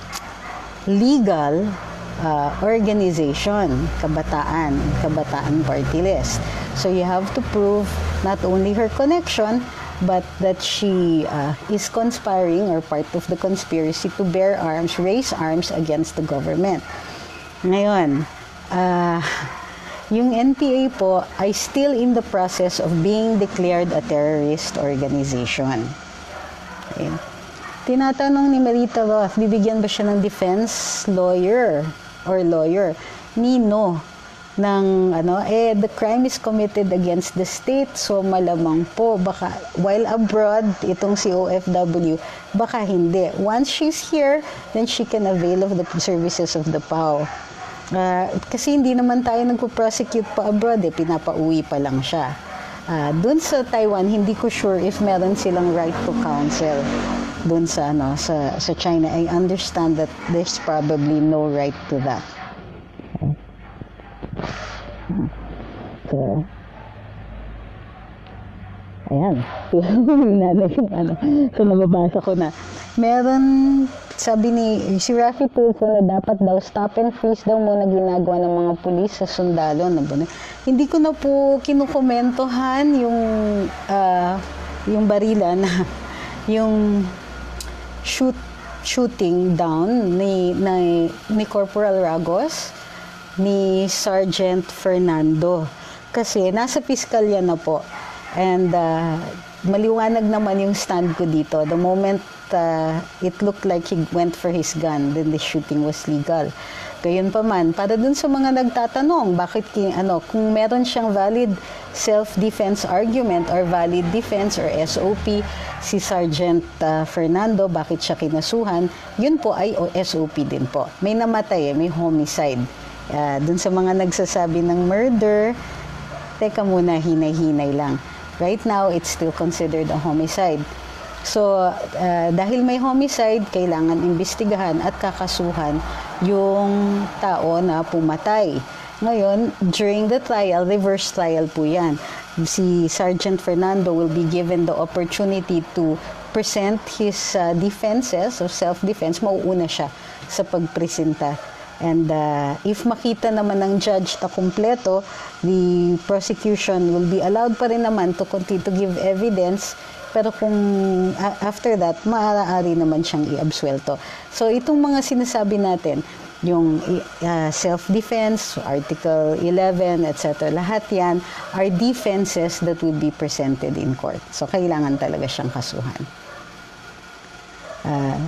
legal uh, organization, Kabataan, Kabataan Party List. So, you have to prove not only her connection, but that she uh, is conspiring or part of the conspiracy to bear arms, raise arms against the government. Ngayon, uh, yung N P A po ay still in the process of being declared a terrorist organization. Okay. Tinatanong ni Marita Roth, bibigyan ba siya ng defense lawyer or lawyer? Nino, ng ano, eh, the crime is committed against the state, so malamang po, baka, while abroad, itong si O F W, baka hindi. Once she's here, then she can avail of the services of the P A O. Uh, kasi hindi naman tayo nagpo-prosecute pa abroad, eh, pinapauwi pa lang siya. Uh, dun sa Taiwan, hindi ko sure if meron silang right to counsel dun sa, ano, sa, sa China. I understand that there's probably no right to that. So, ayan. ano, so, nababasa ko na. Meron, sabi ni si Rafi Tulfo na dapat daw stop and freeze daw muna ginagawa ng mga pulis sa sundalo. Na hindi ko na po kinukomentohan yung, uh, yung barila na yung shoot shooting down ni, ni, ni Corporal Ragos, ni Sergeant Fernando. Kasi nasa piskalya na po. And uh, maliwanag naman yung stand ko dito. The moment uh, it looked like he went for his gun, then the shooting was legal. Gayun pa man, para dun sa mga nagtatanong, bakit ano, kung meron siyang valid self-defense argument or valid defense or S O P, si Sergeant uh, Fernando, bakit siya kinasuhan, yun po ay S O P din po. May namatay, eh, may homicide. Uh, dun sa mga nagsasabi ng murder, teka muna, hinay-hinay lang. Right now, it's still considered a homicide. So, uh, dahil may homicide, kailangan imbestigahan at kakasuhan yung tao na pumatay. Ngayon, during the trial, reverse trial po yan. Si Sergeant Fernando will be given the opportunity to present his uh, defenses of self-defense. Mauuna siya sa pagpresenta. And uh, if makita naman ng judge na kumpleto, the prosecution will be allowed pa rin naman to continue to give evidence. Pero kung uh, after that, maaari naman siyang i-absuelto. So itong mga sinasabi natin, yung uh, self-defense, Article eleven, et cetera, lahat yan are defenses that will be presented in court. So kailangan talaga siyang kasuhan. Uh,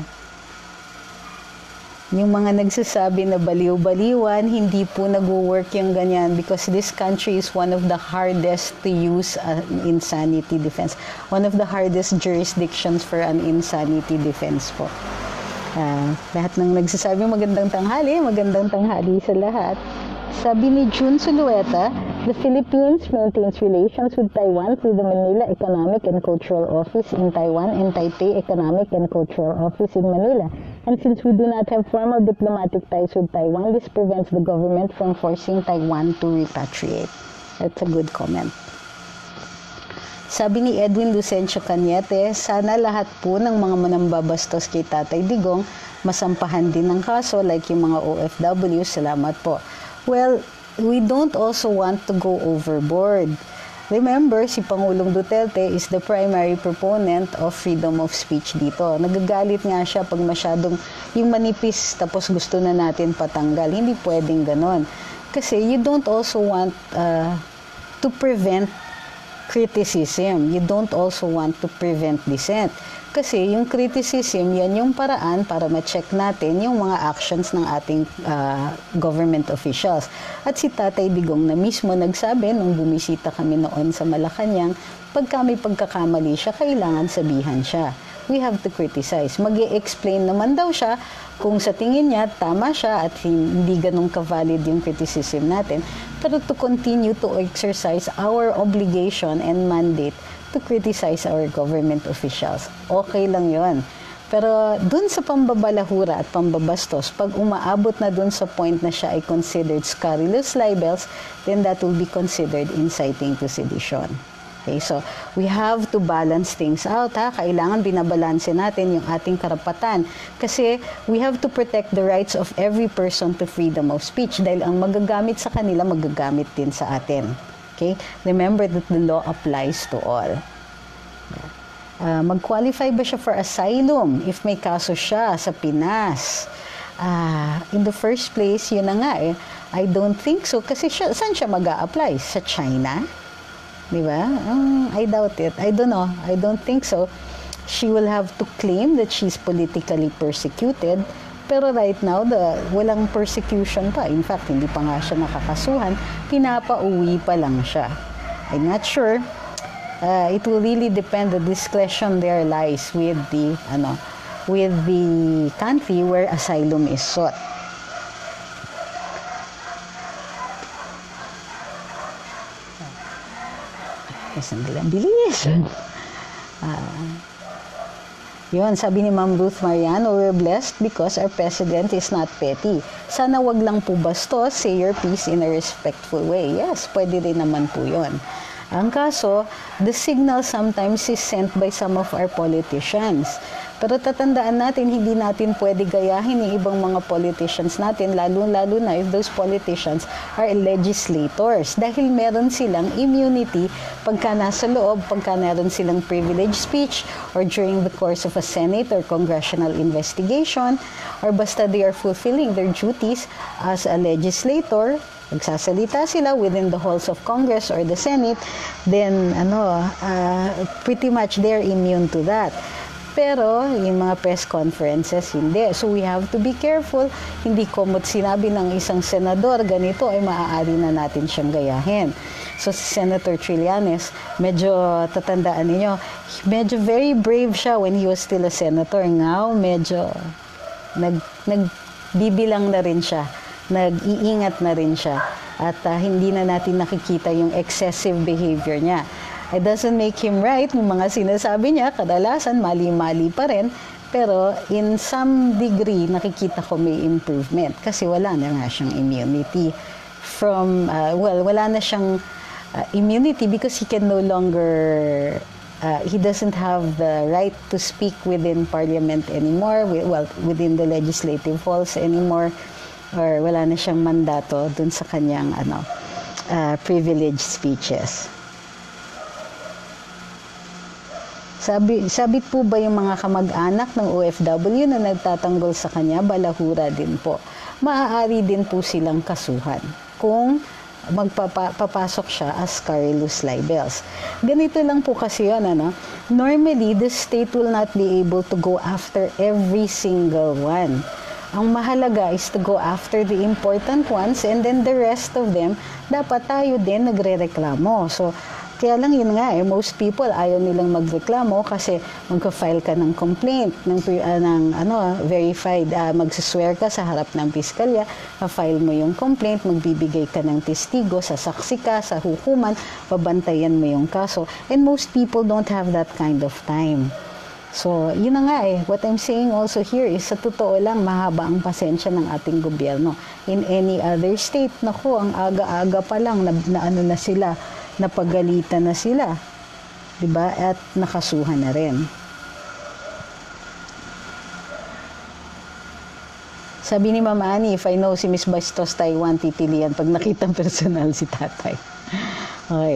Yung mga nagsasabi na baliw-baliwan, hindi po nag-work yung ganyan because this country is one of the hardest to use uh, insanity defense. One of the hardest jurisdictions for an insanity defense po. Uh, lahat ng nagsasabi magandang tanghali, magandang tanghali sa lahat. Sabi ni June Sulueta, the Philippines maintains relations with Taiwan through the Manila Economic and Cultural Office in Taiwan and Taipei Economic and Cultural Office in Manila. And since we do not have formal diplomatic ties with Taiwan, this prevents the government from forcing Taiwan to repatriate. That's a good comment. Sabi ni Edwin Lucencio Cañete, sana lahat po ng mga manambabastos kay Tatay Digong masampahan din ng kaso like yung mga O F W. Salamat po. Well, we don't also want to go overboard. Remember, si Pangulong Duterte is the primary proponent of freedom of speech dito. Nagagalit nga siya pag masyadong yung manipis tapos gusto na natin patanggal. Hindi pwedeng ganon. Kasi you don't also want uh, to prevent criticism. You don't also want to prevent dissent. Kasi yung criticism, yan yung paraan para ma-check natin yung mga actions ng ating uh, government officials. At si Tatay Digong na mismo nagsabi nung bumisita kami noon sa Malacanang, pagka may pagkakamali siya, kailangan sabihan siya. We have to criticize. Mag-i-explain naman daw siya kung sa tingin niya tama siya at hindi ganun ka-valid yung criticism natin. Pero to continue to exercise our obligation and mandate to criticize our government officials. Okay lang yon. Pero dun sa pambabalahura at pambabastos, pag umaabot na dun sa point na siya ay considered scurrilous libels, then that will be considered inciting to sedition. Okay, so we have to balance things out. Ha? Kailangan binabalanse natin yung ating karapatan. Kasi we have to protect the rights of every person to freedom of speech dahil ang magagamit sa kanila, magagamit din sa atin. Okay? Remember that the law applies to all. Uh, mag-qualify ba siya for asylum if may kaso siya sa Pinas? Uh, in the first place, yun na nga eh. I don't think so. Kasi siya, saan siya mag-a-apply? Sa China? Di ba? Um, I doubt it. I don't know. I don't think so. She will have to claim that she's politically persecuted. Pero right now, the, walang persecution pa. In fact, hindi pa nga siya nakakasuhan. Pinapauwi pa lang siya. I'm not sure. Uh, it will really depend. The discretion there lies with the, ano, with the country where asylum is sought. Sandali, bilis. Uh, Yun, sabi ni Ma'am Ruth Mariano, we're blessed because our president is not petty. Sana wag lang po bastos, say your piece in a respectful way. Yes, pwede rin naman po yun. Ang kaso, the signal sometimes is sent by some of our politicians. Pero tatandaan natin, hindi natin pwede gayahin yung ibang mga politicians natin, lalo-lalo na if those politicians are legislators. Dahil meron silang immunity pagka nasa loob, pagka meron silang privilege speech, or during the course of a Senate or congressional investigation, or basta they are fulfilling their duties as a legislator, magsasalita sila within the halls of Congress or the Senate, then ano, uh, pretty much they're immune to that. Pero, yung mga press conferences, hindi. So, we have to be careful. Hindi komot sinabi ng isang senador, ganito ay maaari na natin siyang gayahin. So, si Senator Trillanes, medyo tatandaan ninyo, medyo very brave siya when he was still a senator. Now, medyo nag, nagbibilang na rin siya. Nag-iingat na rin siya. At uh, hindi na natin nakikita yung excessive behavior niya. It doesn't make him right. Yung mga sinasabi niya, kadalasan mali-mali pa rin. Pero in some degree, nakikita ko may improvement. Kasi wala na nga siyang immunity. From, uh, well, wala na siyang uh, immunity because he can no longer, uh, he doesn't have the right to speak within Parliament anymore, well, within the legislative halls anymore, or wala na siyang mandato dun sa kanyang ano, uh, privileged speeches. Sabi, sabit po ba yung mga kamag-anak ng O F W na nagtatanggol sa kanya? Balahura din po. Maaari din po silang kasuhan kung magpapasok siya as scurrilous libels. Ganito lang po kasi yun, ano? Normally, the state will not be able to go after every single one. Ang mahalaga is to go after the important ones, and then the rest of them, dapat tayo din nagre-reklamo. So, kaya lang yun nga eh, most people ayaw nilang magreklamo kasi magka-file ka ng complaint, ng, uh, ng ano, verified, uh, magsiswear ka sa harap ng piskalya, ma-file mo yung complaint, magbibigay ka ng testigo, sasaksi ka sa hukuman, babantayan mo yung kaso. And most people don't have that kind of time. So, yun na nga eh. What I'm saying also here is, sa totoo lang, mahaba ang pasensya ng ating gobyerno. In any other state, naku, ang aga-aga pa lang, na, na ano na sila, napagalitan na sila. Diba? At nakasuhan na rin. Sabi ni Mama Annie, if I know si Miss Bastos Taiwan, titilian pag nakitang personal si tatay. Okay.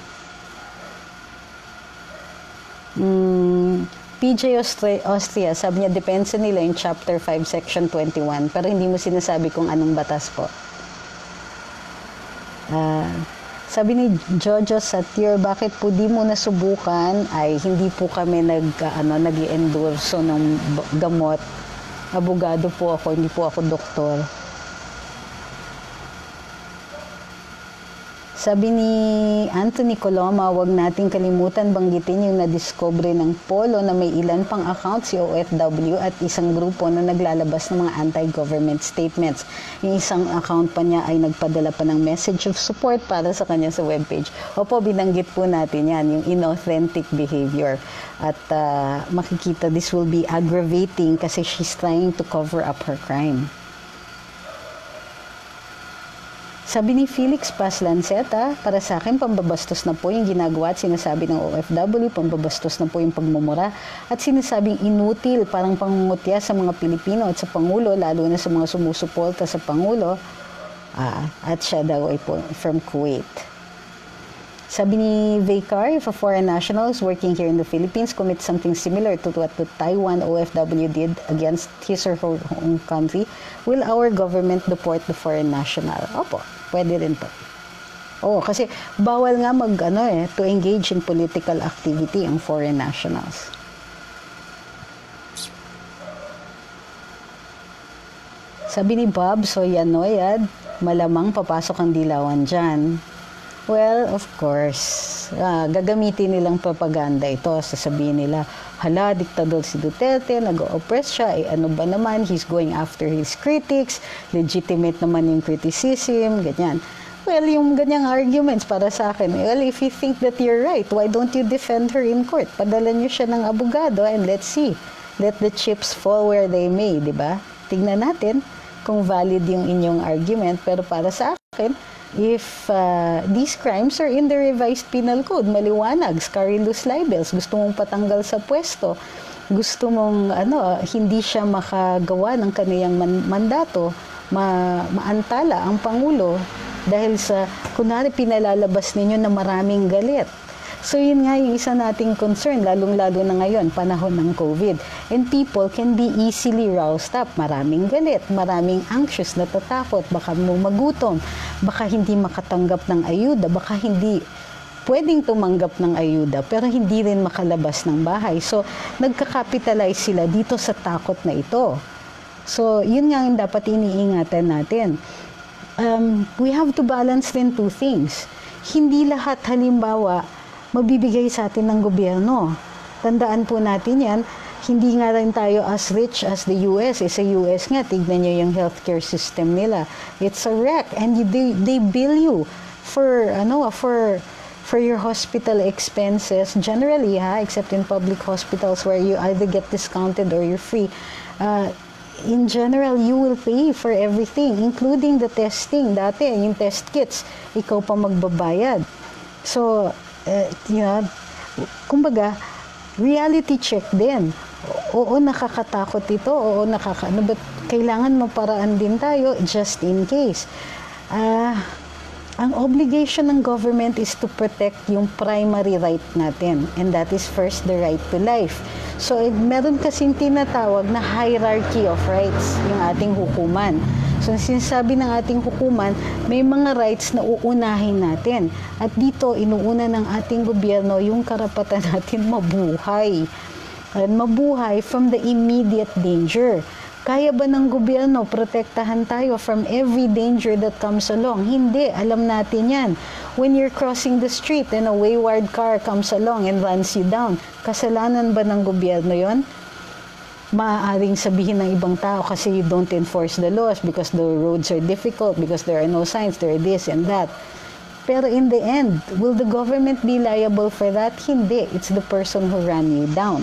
Mm, P J Austria, sabi niya, depensa nila yung Chapter five, Section twenty-one, pero hindi mo sinasabi kung anong batas po. Ah... Uh, Sabi ni Jojo Satir, bakit po di mo nasubukan? Ay, hindi po kami nag, ano, nag-i-endorso ng gamot. Abogado po ako, hindi po ako doktor. Sabi ni Anthony Coloma, huwag nating kalimutan banggitin yung nadiscover ng Polo na may ilan pang account si O F W at isang grupo na naglalabas ng mga anti-government statements. Yung isang account pa niya ay nagpadala pa ng message of support para sa kanya sa webpage. Opo, binanggit po natin yan, yung inauthentic behavior. At uh, makikita this will be aggravating kasi she's trying to cover up her crime. Sabi ni Felix Paz Lanceta, para sa akin, pambabastos na po yung ginagawa at sinasabi ng O F W, pambabastos na po yung pagmumura at sinasabing inutil, parang pangungutya sa mga Pilipino at sa Pangulo, lalo na sa mga sumusuporta sa Pangulo. Ah, at siya daw ay po from Kuwait. Sabi ni Vekar, if a foreign national is working here in the Philippines commits something similar to what the Taiwan O F W did against his or her home country, will our government deport the foreign national? Opo, pwede rin po. Oo, kasi bawal nga mag, ano eh, to engage in political activity ang foreign nationals. Sabi ni Bob Soyanoyad, malamang papasok ang dilawan dyan. Well, of course, uh, gagamitin nilang propaganda ito. Sasabihin nila, hala, diktador si Duterte, nag-oppress siya, eh ano ba naman, he's going after his critics, legitimate naman yung criticism, ganyan. Well, yung ganyang arguments para sa akin, well, if you think that you're right, why don't you defend her in court? Padala niyo siya ng abogado and let's see. Let the chips fall where they may, di ba? Tignan natin kung valid yung inyong argument, pero para sa akin, if uh, these crimes are in the revised penal code, maliwanag, scurrilous libels, gusto mong patanggal sa pwesto, gusto mong ano, hindi siya makagawa ng kaniyang man- mandato, ma maantala ang Pangulo dahil sa, kunwari, pinalalabas ninyo na maraming galit. So yun nga yung isa nating concern, lalong-lalo na ngayon, panahon ng COVID. And people can be easily roused up. Maraming galit, maraming anxious, natatakot, baka mo magutom, baka hindi makatanggap ng ayuda, baka hindi pwedeng tumanggap ng ayuda, pero hindi rin makalabas ng bahay. So nagka-capitalize sila dito sa takot na ito. So yun nga yung dapat iniingatan natin. Um, we have to balance din two things. Hindi lahat, halimbawa, mabibigay sa atin ng gobyerno. Tandaan po natin yan, hindi nga rin tayo as rich as the U S. Eh, sa U S nga, tignan nyo yung healthcare system nila. It's a wreck. And you, they, they bill you for, ano, for, for your hospital expenses. Generally, ha, except in public hospitals where you either get discounted or you're free. Uh, in general, you will pay for everything, including the testing. Dati, yung test kits, ikaw pa magbabayad. So, Uh, you know, kumbaga, reality check din. Oo, nakakatakot ito. Oo, nakaka... Ano, but kailangan maparaan din tayo just in case. Uh, ang obligation ng government is to protect yung primary right natin. And that is first the right to life. So, eh, meron kasing tinatawag na hierarchy of rights yung ating hukuman. So, sinasabi ng ating hukuman, may mga rights na uunahin natin. At dito, inuuna ng ating gobyerno yung karapatan natin mabuhay. And mabuhay from the immediate danger. Kaya ba ng gobyerno protektahan tayo from every danger that comes along? Hindi, alam natin yan. When you're crossing the street and a wayward car comes along and runs you down, kasalanan ba ng gobyerno yon? Maaaring sabihin ng ibang tao kasi you don't enforce the laws because the roads are difficult, because there are no signs, there are this and that. Pero in the end, will the government be liable for that? Hindi. It's the person who ran you down.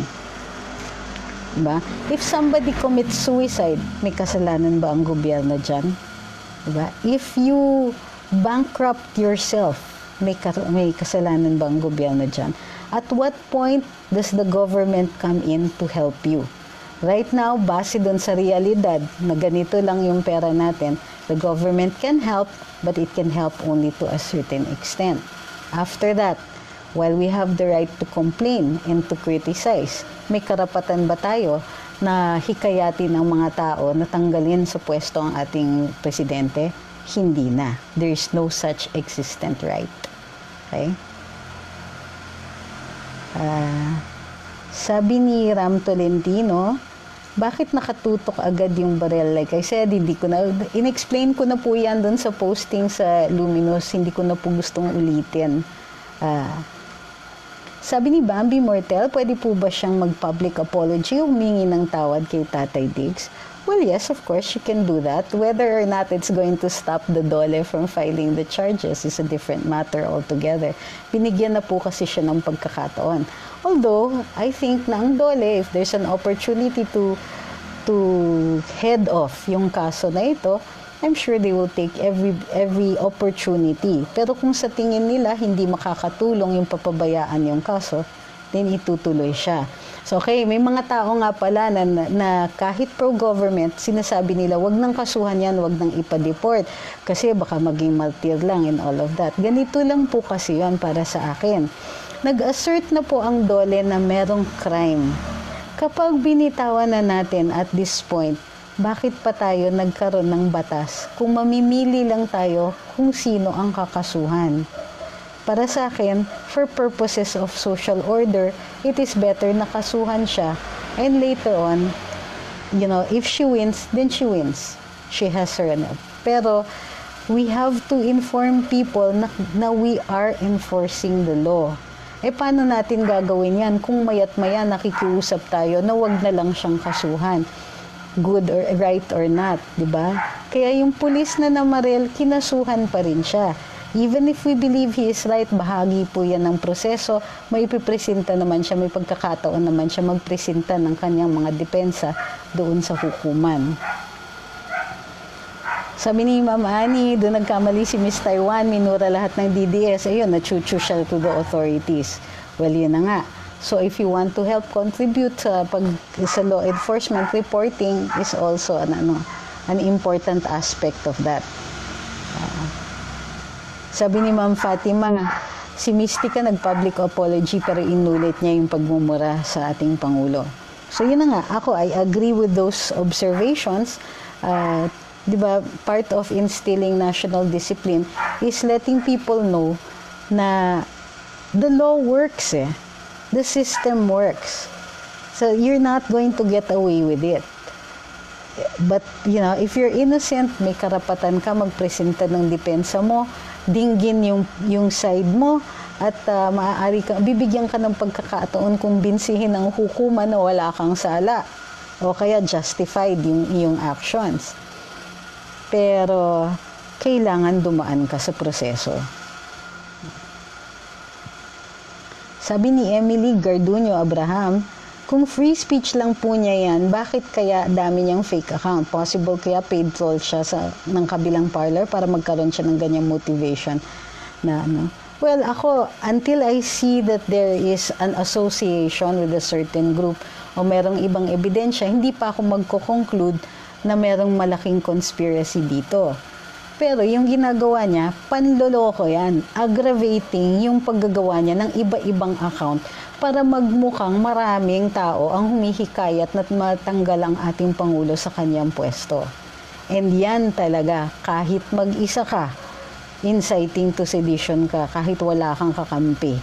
Diba? If somebody commits suicide, may kasalanan ba ang gobyerno dyan? Diba? If you bankrupt yourself, may, may kasalanan ba ang gobyerno dyan? At what point does the government come in to help you? Right now, base dun sa realidad na ganito lang yung pera natin, the government can help, but it can help only to a certain extent. After that, while we have the right to complain and to criticize, may karapatan ba tayo na hikayatin ng mga tao na tanggalin sa pwesto ang ating presidente? Hindi na. There is no such existent right. Okay? Uh, sabi ni Ram Tolentino, bakit nakatutok agad yung barel? Like I said, hindi ko na, in-explain ko na po yan dun sa posting sa Luminous, hindi ko na po gustong ulitin. Uh, sabi ni Bambi Mortel, pwede po ba siyang mag-public apology, humingi ng tawad kay Tatay Diggs? Well, yes, of course, she can do that. Whether or not it's going to stop the Dole from filing the charges is a different matter altogether. Binigyan na po kasi siya ng pagkakataon. Although, I think na ang Dole, if there's an opportunity to to head off yung kaso na ito, I'm sure they will take every every opportunity. Pero kung sa tingin nila hindi makakatulong yung papabayaan yung kaso, then itutuloy siya. So, okay, may mga tao nga pala na, na kahit pro-government, sinasabi nila, wag nang kasuhan yan, wag nang ipa-deport. Kasi baka maging martyr lang and all of that. Ganito lang po kasi yan para sa akin. Nag-assert na po ang Dole na merong crime. Kapag binitawan na natin at this point, bakit pa tayo nagkaroon ng batas kung mamimili lang tayo kung sino ang kakasuhan? Para sa akin, for purposes of social order, it is better na kasuhan siya. And later on, you know, if she wins, then she wins. She has her enough. Pero, we have to inform people na, na we are enforcing the law. Eh, paano natin gagawin yan kung mayat maya nakikiusap tayo na wag na lang siyang kasuhan? Good or right or not, di ba? Kaya yung pulis na namarel, kinasuhan pa rin siya. Even if we believe he is right, bahagi po yan ng proseso, may ipipresenta naman siya, may pagkakataon naman siya magpresenta ng kanyang mga depensa doon sa hukuman. Sabi ni Ma'am Annie, doon nagkamali si Miss Taiwan, minura lahat ng D D S, ayun, nachuchu siya to the authorities. Well, yun na nga. So if you want to help contribute sa pag sa law enforcement, reporting is also an ano an important aspect of that. Uh, sabi ni Ma'am Fatima, si Mystica nag-public apology pero inulit niya yung pagmumura sa ating Pangulo. So yun na nga, ako I agree with those observations. Uh, di ba, part of instilling national discipline is letting people know na the law works eh. The system works. So you're not going to get away with it. But, you know, if you're innocent, may karapatan ka magpresenta ng depensa mo, dinggin yung, yung side mo, at uh, maaari ka, bibigyan ka ng pagkakataon kung binsihin ng hukuman na wala kang sala. O kaya justified yung iyong actions. Pero, kailangan dumaan ka sa proseso. Sabi ni Emily Garduño Abraham, kung free speech lang po niya yan, bakit kaya dami niyang fake account? Possible kaya paid troll siya sa, ng kabilang parlor para magkaroon siya ng ganyang motivation na ano. Well, ako, until I see that there is an association with a certain group o merong ibang ebidensya, hindi pa ako magko-conclude na merong malaking conspiracy dito. Pero yung ginagawa niya, panloloko yan. Aggravating yung paggagawa niya ng iba-ibang account para magmukhang maraming tao ang humihikayat na matanggal ang ating Pangulo sa kanyang pwesto. And yan talaga, kahit mag-isa ka, inciting to sedition ka, kahit wala kang kakampi.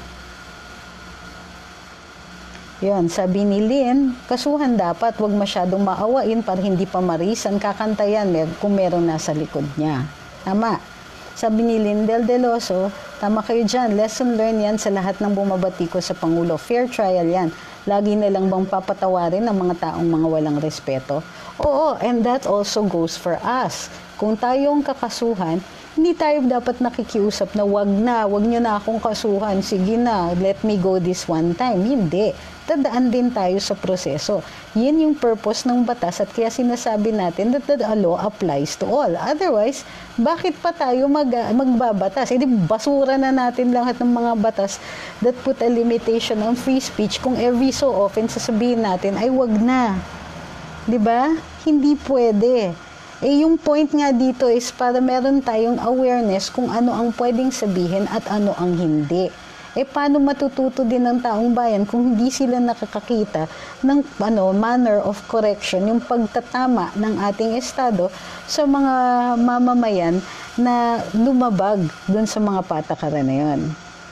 Yun, sabi ni Lynn, kasuhan dapat, wag masyadong maawain para hindi pa marisan, kakantayan kung meron nasa likod niya. Tama. Sabi ni Lindel Deloso, tama kayo dyan, lesson learned yan sa lahat ng bumabati ko sa Pangulo. Fair trial yan. Lagi na lang bang papatawarin ng mga taong mga walang respeto? Oo, and that also goes for us. Kung tayong kakasuhan, hindi tayo dapat nakikiusap na wag na, wag nyo na akong kasuhan, sige na, let me go this one time. Hindi. Tadaan din tayo sa proseso. Yan yung purpose ng batas at kaya sinasabi natin that the law applies to all. Otherwise, bakit pa tayo mag, magbabatas? Hindi basura na natin lahat ng mga batas that put a limitation on free speech kung every so often sasabihin natin ay wag na. 'Di ba? Hindi pwede. Eh, yung point nga dito is para meron tayong awareness kung ano ang pwedeng sabihin at ano ang hindi. Eh, paano matututo din ng taong bayan kung hindi sila nakakakita ng ano, manner of correction, yung pagtatama ng ating Estado sa mga mamamayan na lumabag dun sa mga patakaran na yun.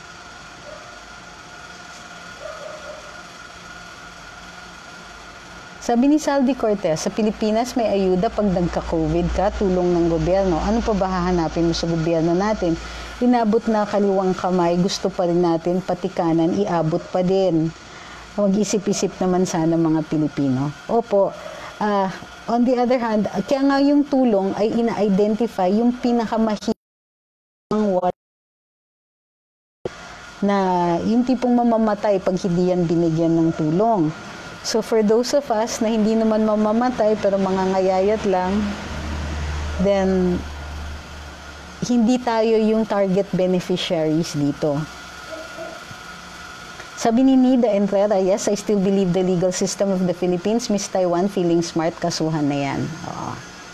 Sabi ni Saldi Cortez, sa Pilipinas may ayuda pag nagka-COVID ka, tulong ng gobyerno. Ano pa ba hahanapin mo sa gobyerno natin? Inabot na kaliwang kamay, gusto pa rin natin, pati kanan, iabot pa din. Mag-isip-isip naman sana mga Pilipino. Opo, uh, on the other hand, kaya nga yung tulong ay ina-identify yung pinakamahirap na yung tipong mamamatay pag hindi yan binigyan ng tulong. So for those of us na hindi naman mamamatay pero mangangayayat lang, then hindi tayo yung target beneficiaries dito. Sabi ni Nida Entrera, yes, I still believe the legal system of the Philippines. Miss Taiwan, feeling smart, kasuhan na yan. Oo.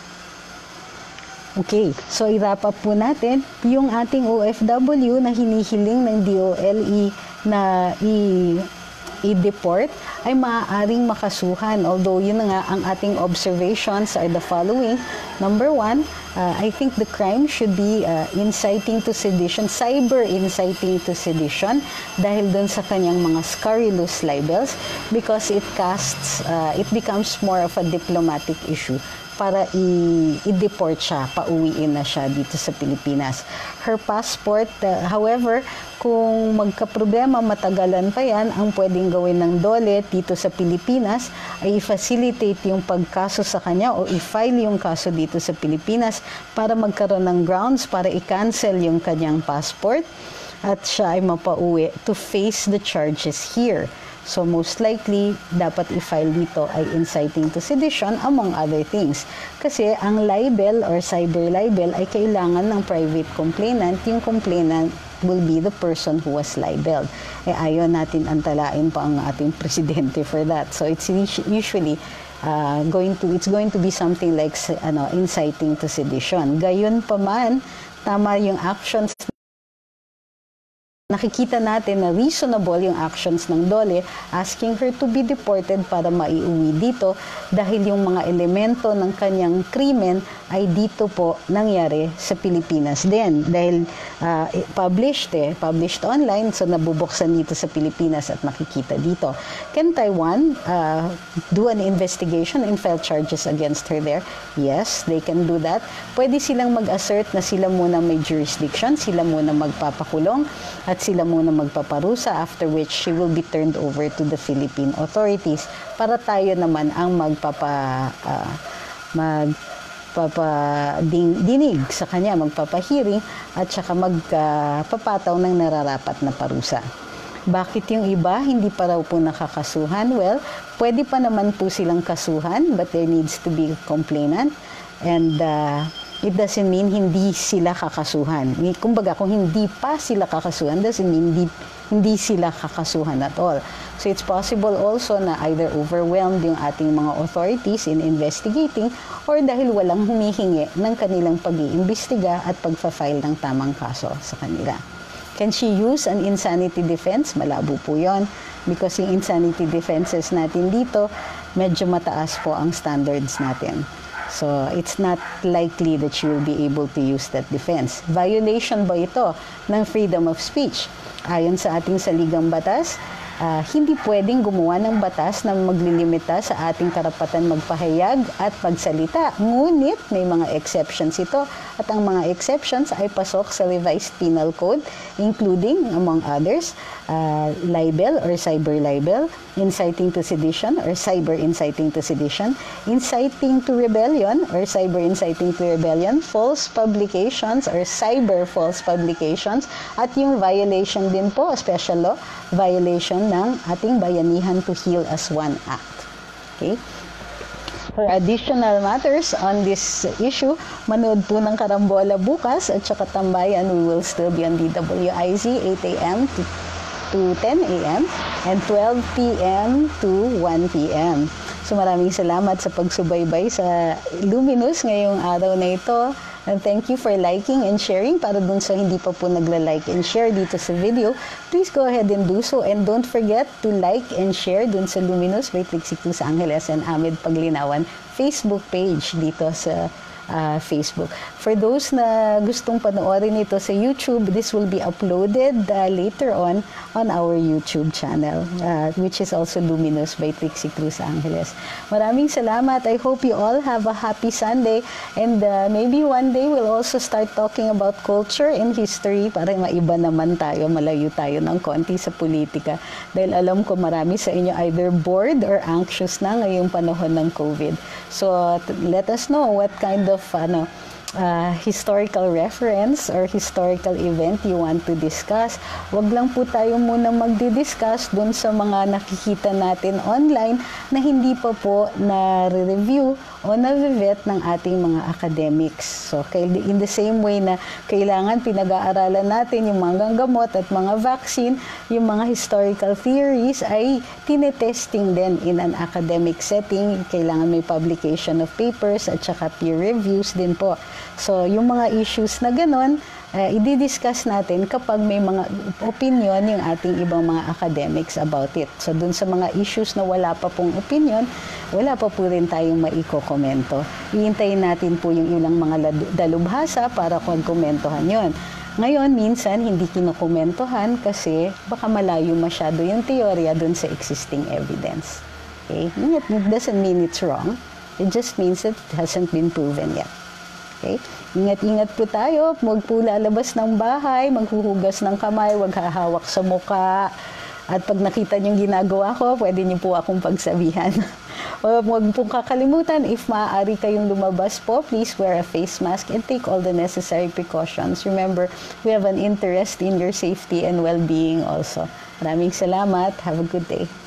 Okay, so i-wrap up po natin yung ating O F W na hinihiling ng D O L E na i i-deport ay maaaring makasuhan. Although yun na nga, ang ating observations are the following. Number one, uh, I think the crime should be uh, inciting to sedition, cyber inciting to sedition dahil dun sa kanyang mga scurrilous libels because it casts, uh, it becomes more of a diplomatic issue para i-deport siya, pauwiin na siya dito sa Pilipinas. Her passport, uh, however, kung magka-problema, matagalan pa yan, ang pwedeng gawin ng D O L E dito sa Pilipinas ay i-facilitate yung pagkaso sa kanya o i-file yung kaso dito sa Pilipinas para magkaroon ng grounds para i-cancel yung kanyang passport at siya ay mapauwi to face the charges here. So most likely, dapat i-file nito ay inciting to sedition among other things. Kasi ang libel or cyber libel ay kailangan ng private complainant. Yung complainant will be the person who was libeled. Eh, ayaw natin antalain pa ang ating presidente for that. So it's usually uh, going to, it's going to be something like ano, inciting to sedition. Gayon pa man, tama yung actions, nakikita natin na reasonable yung actions ng Dole asking her to be deported para maiuwi dito dahil yung mga elemento ng kanyang krimen ay dito po nangyari sa Pilipinas din. Dahil uh, published eh, published online, so nabubuksan dito sa Pilipinas at makikita dito. Can Taiwan uh, do an investigation and file charges against her there? Yes, they can do that. Pwede silang mag-assert na sila muna may jurisdiction, sila muna magpapakulong, at sila muna magpaparusa, after which she will be turned over to the Philippine authorities para tayo naman ang magpapa uh, magpapadinig sa kanya, magpapahiring at saka magpapataw uh, ng nararapat na parusa. Bakit yung iba hindi pa raw po nakakasuhan? Well, pwede pa naman po silang kasuhan, but there needs to be a complainant, and uh, it doesn't mean hindi sila kakasuhan. Kumbaga, kung hindi pa sila kakasuhan, doesn't mean hindi, hindi sila kakasuhan at all. So it's possible also na either overwhelmed yung ating mga authorities in investigating or dahil walang humihingi ng kanilang pag-iimbestiga at pagfa-file ng tamang kaso sa kanila. Can she use an insanity defense? Malabo po yun. Because yung insanity defenses natin dito, medyo mataas po ang standards natin. So, it's not likely that she will be able to use that defense. Violation ba ito ng freedom of speech? Ayon sa ating saligang batas, uh, hindi pwedeng gumawa ng batas na maglilimita sa ating karapatan magpahayag at magsalita. Ngunit may mga exceptions ito, at ang mga exceptions ay pasok sa Revised Penal Code, including, among others, uh, libel or cyber libel, inciting to sedition or cyber inciting to sedition, inciting to rebellion or cyber inciting to rebellion, false publications or cyber false publications, at yung violation din po, special law, violation ng ating Bayanihan to Heal as One Act. Okay? For additional matters on this issue, manood po ng Karambola bukas at saka Tambayan. We will still be on D W I Z eight A M to, to ten A M and twelve P M to one P M So maraming salamat sa pagsubaybay sa Luminous ngayong araw na ito. And thank you for liking and sharing. Para dun sa hindi pa po nagla-like and share dito sa video, please go ahead and do so. And don't forget to like and share dun sa Luminous by Trixie Cruz Angeles and Ahmed Paglinawan Facebook page dito sa uh, Facebook. For those na gustong panoorin ito sa YouTube, this will be uploaded uh, later on on our YouTube channel, uh, which is also Luminous by Trixie Cruz Angeles. Maraming salamat. I hope you all have a happy Sunday, and uh, maybe one day we'll also start talking about culture and history para maiba naman tayo, malayo tayo ng konti sa politika. Dahil alam ko marami sa inyo either bored or anxious na ngayong panahon ng COVID. So let us know what kind of ano, Uh, historical reference or historical event you want to discuss. Wag lang po tayo muna magdi-discuss dun sa mga nakikita natin online na hindi pa po na-review o na-vet ng ating mga academics. So, in the same way na kailangan pinag-aaralan natin yung mga gamot at mga vaccine, yung mga historical theories ay tinetesting din in an academic setting. Kailangan may publication of papers at saka peer reviews din po. So, yung mga issues na ganon, uh, i-discuss natin kapag may mga opinion yung ating ibang mga academics about it. So, dun sa mga issues na wala pa pong opinion, wala pa po rin tayong maiko-komento. Iintayin natin po yung ilang mga dalubhasa para kung-komentohan yon. Ngayon, minsan, hindi kinukomentohan kasi baka malayo masyado yung teorya dun sa existing evidence. Okay? It doesn't mean it's wrong. It just means it hasn't been proven yet. Okay? Ingat-ingat po tayo. Huwag po lalabas ng bahay, maghuhugas ng kamay, huwag hahawak sa muka. At pag nakita niyong ginagawa ko, pwede niyo po akong pagsabihan. Huwag pong kakalimutan, if maaari kayong lumabas po, please wear a face mask and take all the necessary precautions. Remember, we have an interest in your safety and well-being also. Maraming salamat. Have a good day.